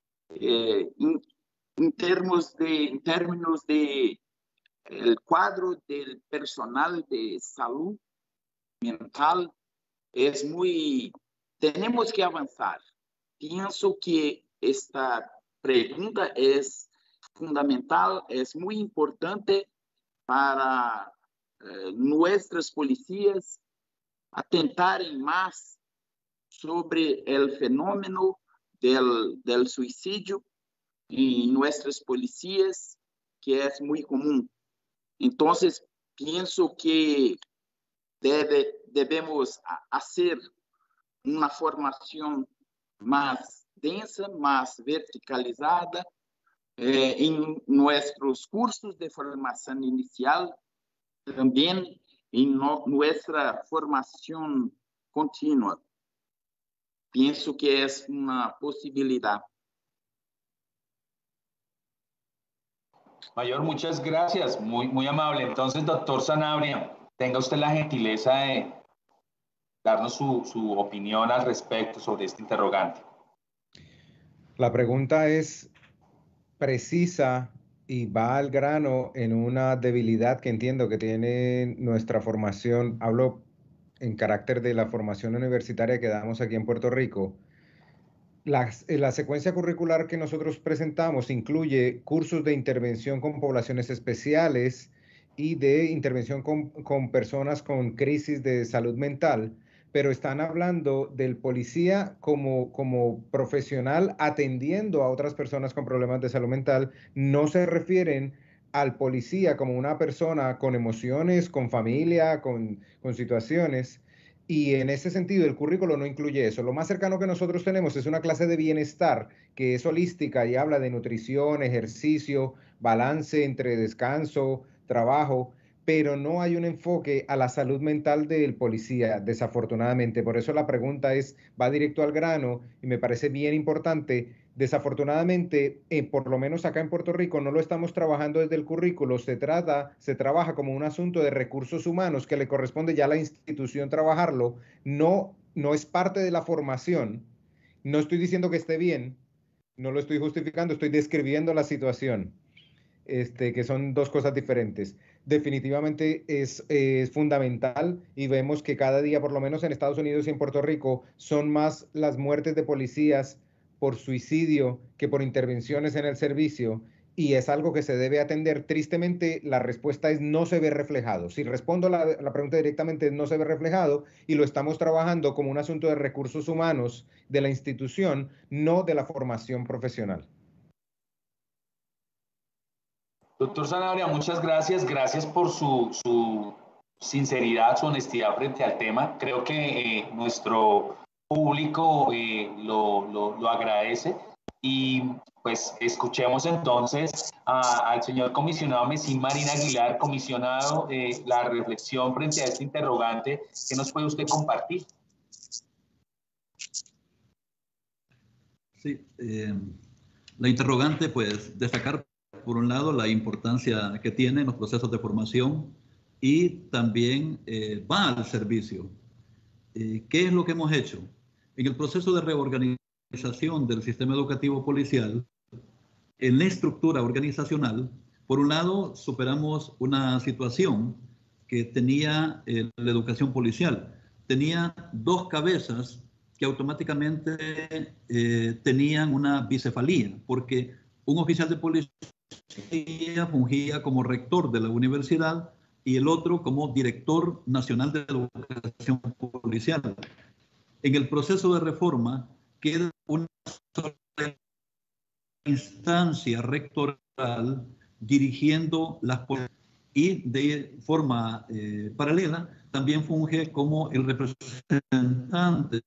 en términos de el cuadro del personal de salud mental. Tenemos que avanzar. Pienso que esta pregunta es fundamental, es muy importante para nuestras policías atentarem más sobre el fenómeno del suicidio en nuestras policías, que es muy común. Entonces, pienso que debemos hacer una formación más densa, más verticalizada en nuestros cursos de formación inicial, también en nuestra formación continua. Pienso que es una posibilidad. Mayor, muchas gracias, muy amable. Entonces, doctor Sanabria, tenga usted la gentileza de darnos su opinión al respecto sobre este interrogante. La pregunta es precisa y va al grano en una debilidad que entiendo que tiene nuestra formación. Hablo en carácter de la formación universitaria que damos aquí en Puerto Rico. La secuencia curricular que nosotros presentamos incluye cursos de intervención con poblaciones especiales y de intervención con personas con crisis de salud mental, pero están hablando del policía como profesional atendiendo a otras personas con problemas de salud mental. No se refieren al policía como una persona con emociones, con familia, con situaciones. Y en ese sentido, el currículo no incluye eso. Lo más cercano que nosotros tenemos es una clase de bienestar que es holística y habla de nutrición, ejercicio, balance entre descanso, trabajo, pero no hay un enfoque a la salud mental del policía, desafortunadamente. Por eso la pregunta va directo al grano y me parece bien importante. Desafortunadamente, por lo menos acá en Puerto Rico, no lo estamos trabajando desde el currículo. Se trabaja como un asunto de recursos humanos que le corresponde ya a la institución trabajarlo. No es parte de la formación. No estoy diciendo que esté bien, no lo estoy justificando, estoy describiendo la situación. Que son dos cosas diferentes. Definitivamente es fundamental y vemos que cada día, por lo menos en Estados Unidos y en Puerto Rico, son más las muertes de policías por suicidio que por intervenciones en el servicio, y es algo que se debe atender. Tristemente, la respuesta es no se ve reflejado. Si respondo la pregunta directamente, no se ve reflejado, y lo estamos trabajando como un asunto de recursos humanos de la institución, no de la formación profesional. Doctor Sanabria, muchas gracias. Gracias por su sinceridad, su honestidad frente al tema. Creo que nuestro público lo agradece. Y pues escuchemos entonces al señor comisionado Mesín Marín Aguilar. Comisionado, la reflexión frente a este interrogante, ¿qué nos puede usted compartir? Sí, la interrogante, pues, destacar por un lado la importancia que tiene en los procesos de formación y también va al servicio. ¿Qué es lo que hemos hecho? En el proceso de reorganización del sistema educativo policial, en la estructura organizacional, por un lado superamos una situación que tenía la educación policial. Tenía dos cabezas que automáticamente tenían una bicefalía, porque un oficial de policía fungía como rector de la universidad y el otro como director nacional de la educación policial. En el proceso de reforma queda una sola instancia rectoral dirigiendo las políticas, y de forma paralela también funge como el representante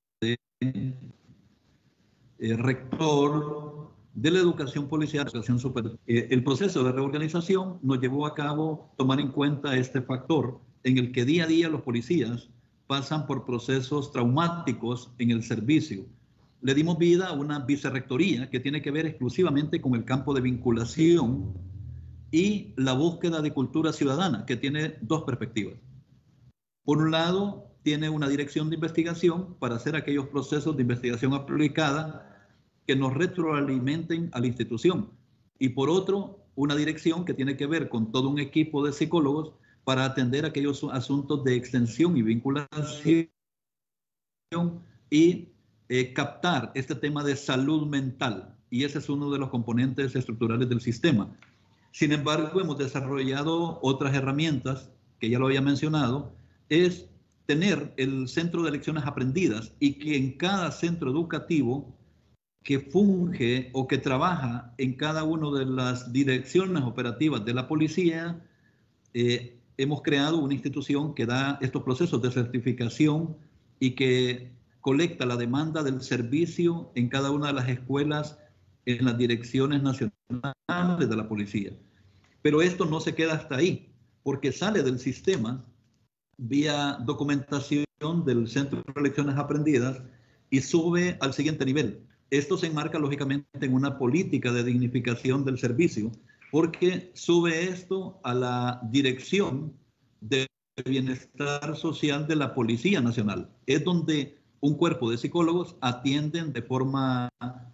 rector de la educación policial, educación superior. El proceso de reorganización nos llevó a cabo tomar en cuenta este factor en el que día a día los policías pasan por procesos traumáticos en el servicio. Le dimos vida a una vicerrectoría que tiene que ver exclusivamente con el campo de vinculación y la búsqueda de cultura ciudadana, que tiene dos perspectivas. Por un lado, tiene una dirección de investigación para hacer aquellos procesos de investigación aplicada que nos retroalimenten a la institución. Y por otro, una dirección que tiene que ver con todo un equipo de psicólogos para atender aquellos asuntos de extensión y vinculación y captar este tema de salud mental y ese es uno de los componentes estructurales del sistema. Sin embargo, hemos desarrollado otras herramientas, que ya lo había mencionado, es tener el centro de lecciones aprendidas y que en cada centro educativo que funge o que trabaja en cada una de las direcciones operativas de la policía, hemos creado una institución que da estos procesos de certificación y que colecta la demanda del servicio en cada una de las escuelas, en las direcciones nacionales de la policía. Pero esto no se queda hasta ahí, porque sale del sistema vía documentación del Centro de Lecciones Aprendidas y sube al siguiente nivel. Esto se enmarca lógicamente en una política de dignificación del servicio, porque sube esto a la Dirección de Bienestar Social de la Policía Nacional. Es donde un cuerpo de psicólogos atienden de forma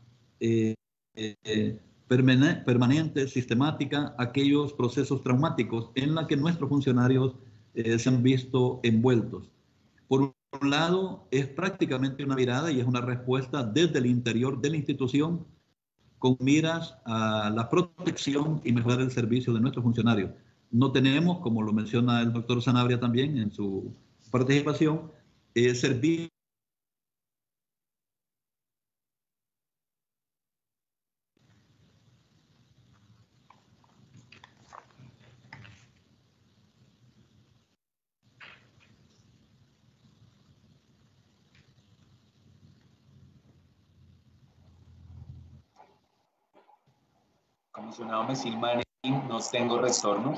permanente, sistemática, aquellos procesos traumáticos en los que nuestros funcionarios se han visto envueltos. Por un lado, es prácticamente una mirada y es una respuesta desde el interior de la institución con miras a la protección y mejorar el servicio de nuestros funcionarios. No tenemos, como lo menciona el doctor Sanabria también en su participación, servicio. Comisionado Messil Marín, no tengo retornos.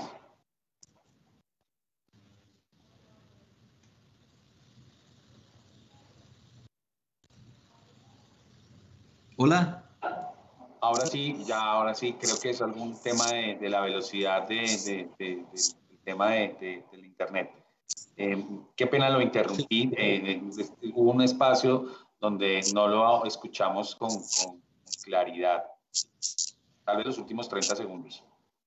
Hola. Ahora sí, creo que es algún tema de la velocidad del tema del internet. Qué pena lo interrumpí. Hubo un espacio donde no lo escuchamos con claridad. Tal vez los últimos 30 segundos.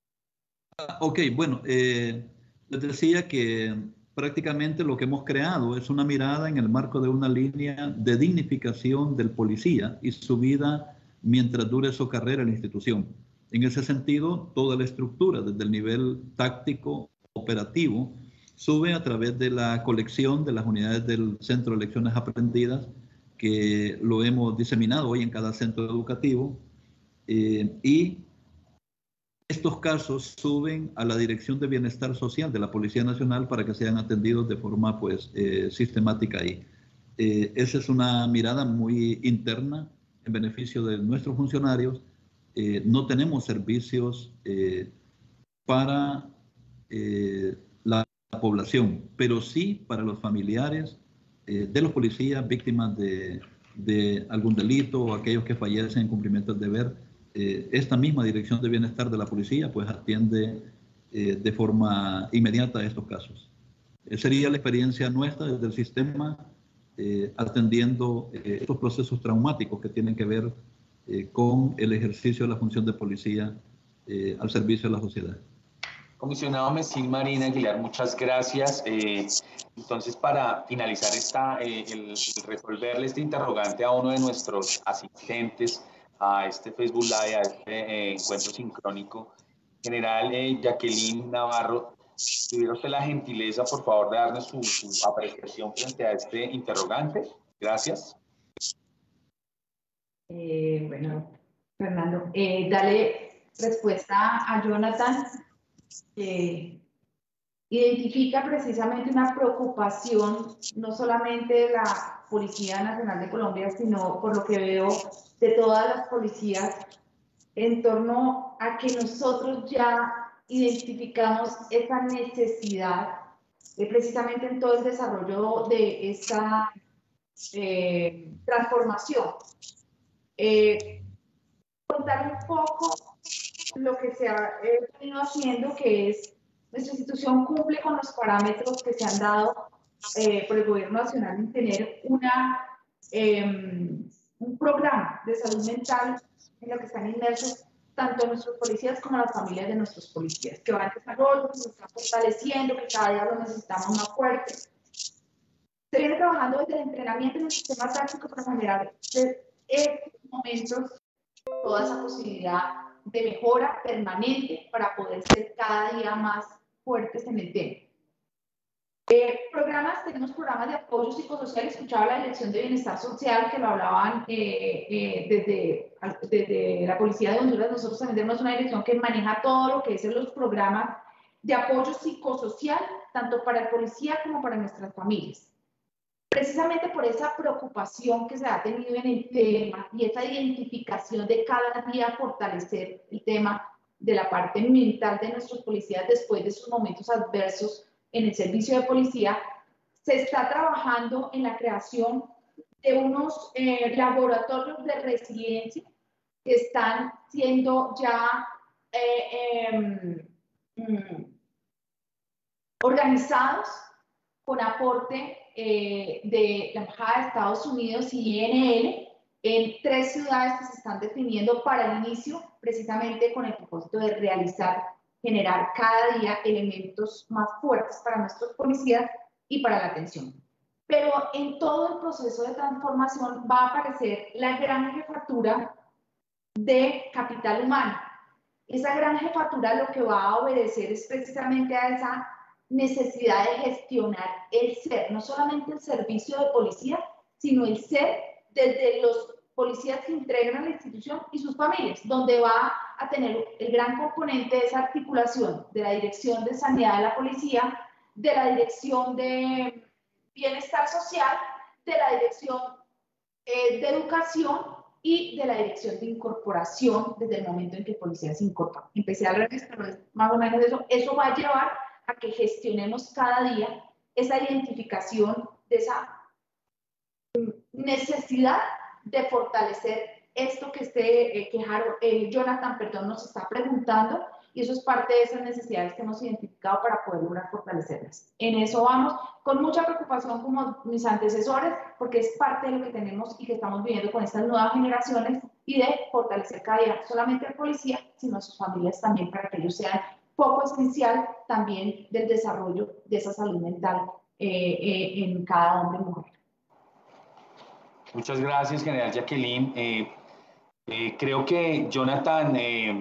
Ok, bueno, les decía que prácticamente lo que hemos creado es una mirada en el marco de una línea de dignificación del policía y su vida mientras dure su carrera en la institución. En ese sentido, toda la estructura, desde el nivel táctico, operativo, sube a través de la colección de las unidades del Centro de Lecciones Aprendidas, que lo hemos diseminado hoy en cada centro educativo, y estos casos suben a la Dirección de Bienestar Social de la Policía Nacional para que sean atendidos de forma sistemática ahí. Esa es una mirada muy interna en beneficio de nuestros funcionarios. No tenemos servicios para la población, pero sí para los familiares de los policías víctimas de algún delito o aquellos que fallecen en cumplimiento del deber. Esta misma Dirección de Bienestar de la Policía pues atiende de forma inmediata a estos casos. Sería la experiencia nuestra desde el sistema atendiendo estos procesos traumáticos que tienen que ver con el ejercicio de la función de policía al servicio de la sociedad. Comisionado Messil Marín Aguilar, muchas gracias. Entonces, para finalizar el resolverle este interrogante a uno de nuestros asistentes a este Facebook Live, a este encuentro sincrónico, General Jacqueline Navarro, ¿tuviera usted la gentileza, por favor, de darnos su apreciación frente a este interrogante? Gracias. Bueno, Fernando, dale respuesta a Jonathan. Identifica precisamente una preocupación no solamente de la Policía Nacional de Colombia, sino por lo que veo de todas las policías, en torno a que nosotros ya identificamos esa necesidad precisamente en todo el desarrollo de esta transformación. Contar un poco lo que se ha venido haciendo, que es nuestra institución cumple con los parámetros que se han dado por el Gobierno Nacional en tener un programa de salud mental en lo que están inmersos tanto nuestros policías como las familias de nuestros policías, que van en desarrollo, que se están fortaleciendo, que cada día lo necesitamos más fuerte. Se viene trabajando desde el entrenamiento en el sistema táctico para generar estos momentos toda esa posibilidad de mejora permanente para poder ser cada día más fuertes en el tema. Tenemos programas de apoyo psicosocial. Escuchaba la Dirección de Bienestar Social que lo hablaban desde la Policía de Honduras. Nosotros también tenemos una dirección que maneja todo lo que es los programas de apoyo psicosocial, tanto para el policía como para nuestras familias. Precisamente por esa preocupación que se ha tenido en el tema y esa identificación de cada día fortalecer el tema de la parte mental de nuestros policías después de sus momentos adversos en el servicio de policía, se está trabajando en la creación de unos laboratorios de resiliencia que están siendo ya organizados con aporte de la Embajada de Estados Unidos y INL en 3 ciudades que se están definiendo para el inicio, precisamente con el propósito de generar cada día elementos más fuertes para nuestros policías y para la atención. Pero en todo el proceso de transformación va a aparecer la gran jefatura de capital humano. Esa gran jefatura lo que va a obedecer es precisamente a esa necesidad de gestionar el ser, no solamente el servicio de policía, sino el ser desde los policías que integran la institución y sus familias, donde va a tener el gran componente de esa articulación de la Dirección de Sanidad de la Policía, de la Dirección de Bienestar Social, de la Dirección de Educación y de la Dirección de Incorporación desde el momento en que el policía se incorpora. Empecé al revés, pero es más o menos eso. Eso va a llevar a que gestionemos cada día esa identificación de esa necesidad de fortalecer esto que Jonathan nos está preguntando, y eso es parte de esas necesidades que hemos identificado para poder lograr fortalecerlas. En eso vamos con mucha preocupación como mis antecesores, porque es parte de lo que tenemos y que estamos viviendo con estas nuevas generaciones, y de fortalecer cada día no solamente al policía, sino a sus familias también, para que ellos sean poco esencial también del desarrollo de esa salud mental en cada hombre y mujer. Muchas gracias, General Jacqueline. Creo que Jonathan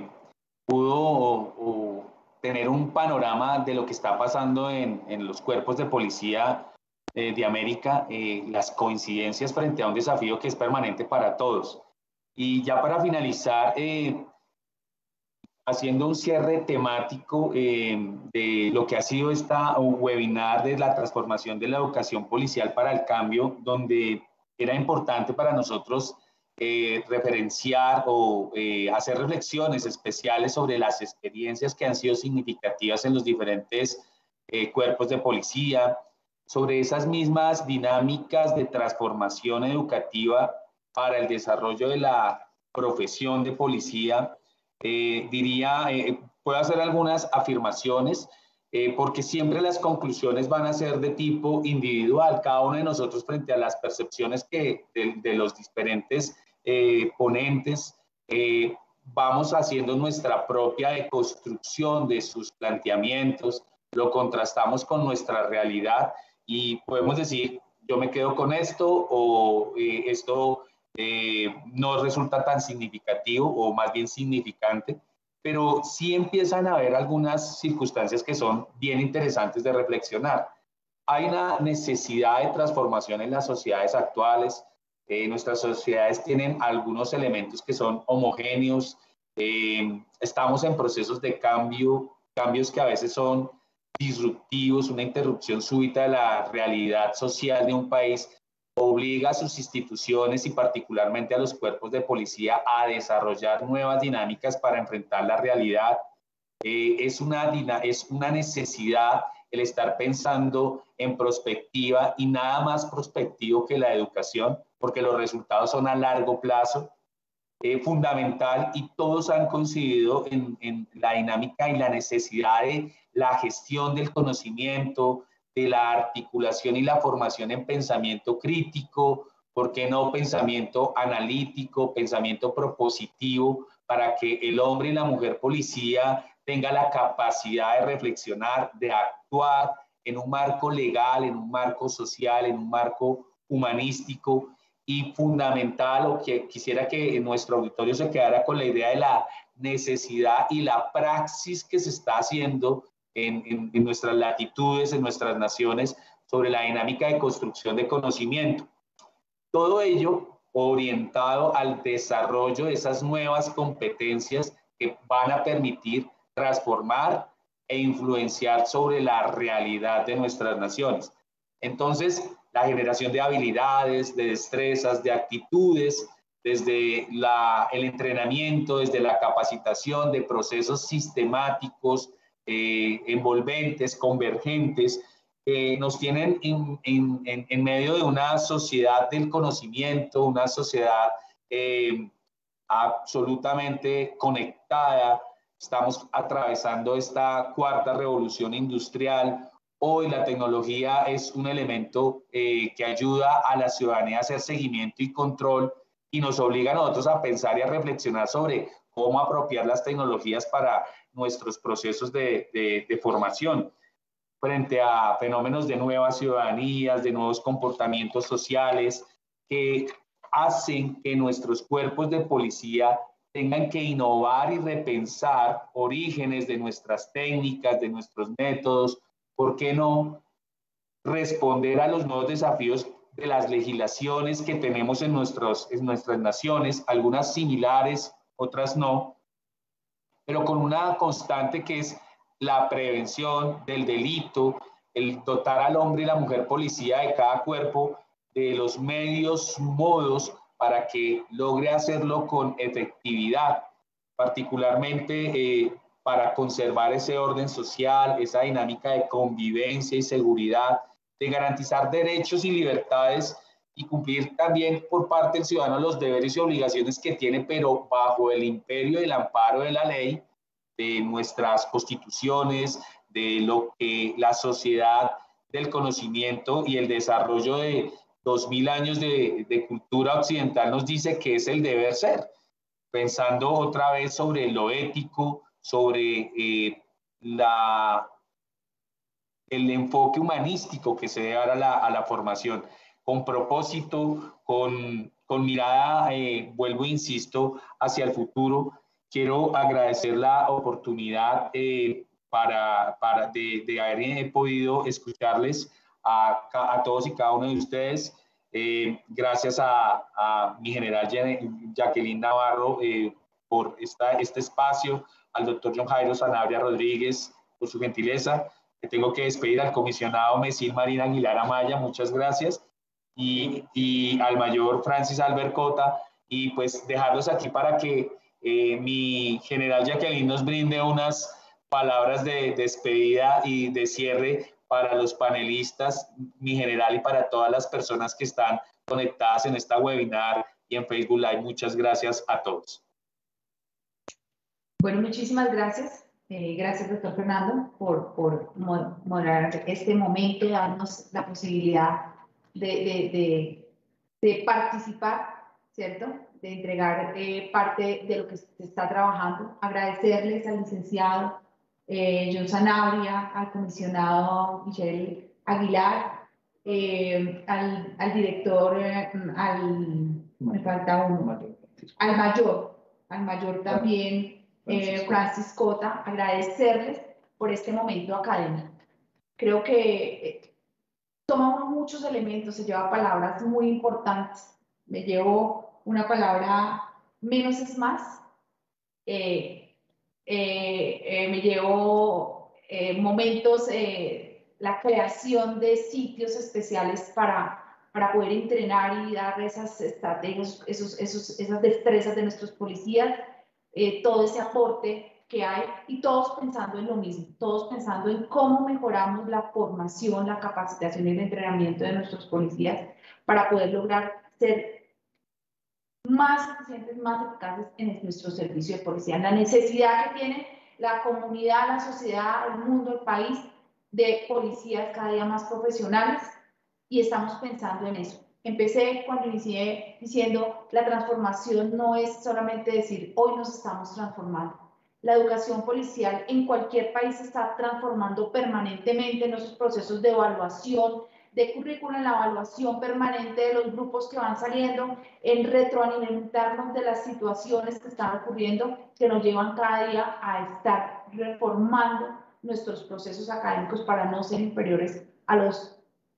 pudo tener un panorama de lo que está pasando en los cuerpos de policía de América, las coincidencias frente a un desafío que es permanente para todos. Y ya para finalizar, haciendo un cierre temático de lo que ha sido esta webinar de la transformación de la educación policial para el cambio, donde era importante para nosotros referenciar o hacer reflexiones especiales sobre las experiencias que han sido significativas en los diferentes cuerpos de policía, sobre esas mismas dinámicas de transformación educativa para el desarrollo de la profesión de policía. Puedo hacer algunas afirmaciones, porque siempre las conclusiones van a ser de tipo individual, cada uno de nosotros frente a las percepciones de los diferentes ponentes, vamos haciendo nuestra propia deconstrucción de sus planteamientos, lo contrastamos con nuestra realidad y podemos decir, yo me quedo con esto, o esto no resulta tan significativo, o más bien significante, pero sí empiezan a haber algunas circunstancias que son bien interesantes de reflexionar. Hay una necesidad de transformación en las sociedades actuales. Nuestras sociedades tienen algunos elementos que son homogéneos. Estamos en procesos de cambios que a veces son disruptivos. Una interrupción súbita de la realidad social de un país obliga a sus instituciones y particularmente a los cuerpos de policía a desarrollar nuevas dinámicas para enfrentar la realidad. Es una necesidad el estar pensando en prospectiva, y nada más prospectivo que la educación, porque los resultados son a largo plazo, fundamental, y todos han coincidido en la dinámica y la necesidad de la gestión del conocimiento, de la articulación y la formación en pensamiento crítico, ¿por qué no pensamiento analítico, pensamiento propositivo, para que el hombre y la mujer policía tenga la capacidad de reflexionar, de actuar en un marco legal, en un marco social, en un marco humanístico, y fundamental, o que quisiera que en nuestro auditorio se quedara con la idea de la necesidad y la praxis que se está haciendo en nuestras latitudes, en nuestras naciones, sobre la dinámica de construcción de conocimiento. Todo ello orientado al desarrollo de esas nuevas competencias que van a permitir transformar e influenciar sobre la realidad de nuestras naciones. Entonces, la generación de habilidades, de destrezas, de actitudes, desde el entrenamiento, desde la capacitación, de procesos sistemáticos, envolventes, convergentes, nos tienen en medio de una sociedad del conocimiento, una sociedad absolutamente conectada. Estamos atravesando esta cuarta revolución industrial. Hoy la tecnología es un elemento que ayuda a la ciudadanía a hacer seguimiento y control y nos obliga a nosotros a pensar y a reflexionar sobre cómo apropiar las tecnologías para nuestros procesos de formación frente a fenómenos de nuevas ciudadanías, de nuevos comportamientos sociales que hacen que nuestros cuerpos de policía tengan que innovar y repensar orígenes de nuestras técnicas, de nuestros métodos. ¿Por qué no responder a los nuevos desafíos de las legislaciones que tenemos en nuestras naciones, algunas similares, otras no, pero con una constante que es la prevención del delito, el dotar al hombre y la mujer policía de cada cuerpo de los medios, modos para que logre hacerlo con efectividad, particularmente para conservar ese orden social, esa dinámica de convivencia y seguridad, de garantizar derechos y libertades y cumplir también por parte del ciudadano los deberes y obligaciones que tiene, pero bajo el imperio y el amparo de la ley, de nuestras constituciones, de lo que la sociedad del conocimiento y el desarrollo de 2000 años de cultura occidental nos dice que es el deber ser, pensando otra vez sobre lo ético, sobre el enfoque humanístico que se debe dar a la formación, con propósito, con mirada, vuelvo e insisto, hacia el futuro. Quiero agradecer la oportunidad de haber podido escucharles a todos y cada uno de ustedes. Gracias a mi general Jacqueline Navarro por este espacio, al doctor John Jairo Sanabria Rodríguez por su gentileza. Tengo que despedir al comisionado Mesil Marina Aguilar Amaya, muchas gracias, y al mayor Francis Albert Cota, y pues dejarlos aquí para que mi general Jacqueline nos brinde unas palabras de despedida y de cierre para los panelistas, mi general, y para todas las personas que están conectadas en esta webinar y en Facebook Live. Muchas gracias a todos. Bueno, muchísimas gracias. Gracias, doctor Fernando, por moderar este momento, darnos la posibilidad de participar, ¿cierto? De entregar parte de lo que se está trabajando. Agradecerles al licenciado John Sanabria, al comisionado Michel Aguilar, al director, me falta uno, al mayor también, Francis Cota, agradecerles por este momento académico. Creo que tomamos muchos elementos, se lleva palabras muy importantes. Me llevo una palabra, menos es más. Me llevo momentos, la creación de sitios especiales para poder entrenar y dar esas estrategias, esas destrezas de nuestros policías, todo ese aporte que hay, y todos pensando en lo mismo, todos pensando en cómo mejoramos la formación, la capacitación y el entrenamiento de nuestros policías para poder lograr ser más eficientes, más eficaces en nuestro servicio de policía, en la necesidad que tiene la comunidad, la sociedad, el mundo, el país, de policías cada día más profesionales, y estamos pensando en eso. Empecé cuando inicié diciendo, la transformación no es solamente decir, hoy nos estamos transformando. La educación policial en cualquier país se está transformando permanentemente en esos procesos de evaluación, de currículum, en la evaluación permanente de los grupos que van saliendo, en retroalimentarnos de las situaciones que están ocurriendo, que nos llevan cada día a estar reformando nuestros procesos académicos para no ser inferiores a los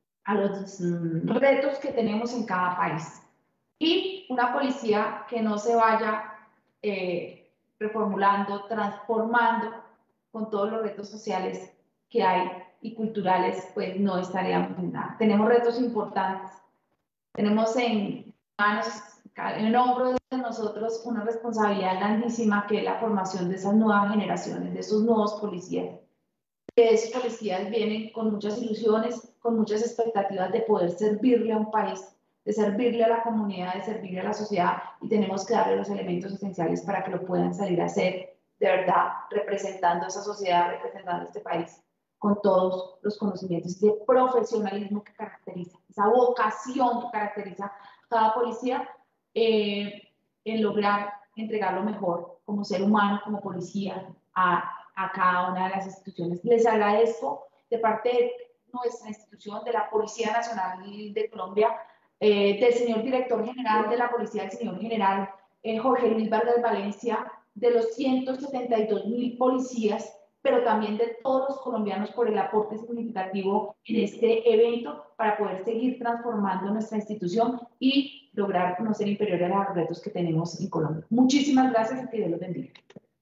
retos que tenemos en cada país. Y una policía que no se vaya reformulando, transformando con todos los retos sociales que hay y culturales, pues no estaríamos en nada. Tenemos retos importantes. Tenemos en manos, en hombros de nosotros, una responsabilidad grandísima, que es la formación de esas nuevas generaciones, de esos nuevos policías. Esos policías vienen con muchas ilusiones, con muchas expectativas de poder servirle a un país, de servirle a la comunidad, de servirle a la sociedad, y tenemos que darle los elementos esenciales para que lo puedan salir a hacer de verdad, representando a esa sociedad, representando a este país, con todos los conocimientos de profesionalismo que caracteriza, esa vocación que caracteriza a cada policía, en lograr entregar lo mejor como ser humano, como policía, a cada una de las instituciones. Les agradezco de parte de nuestra institución, de la Policía Nacional de Colombia, del señor director general de la Policía, el señor general Jorge Luis Vargas Valencia, de los 172.000 policías, pero también de todos los colombianos por el aporte significativo en este evento para poder seguir transformando nuestra institución y lograr no ser inferiores a los retos que tenemos en Colombia. Muchísimas gracias y que Dios los bendiga.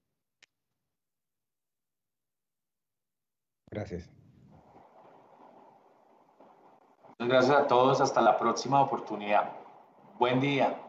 Gracias. Muchas gracias a todos. Hasta la próxima oportunidad. Buen día.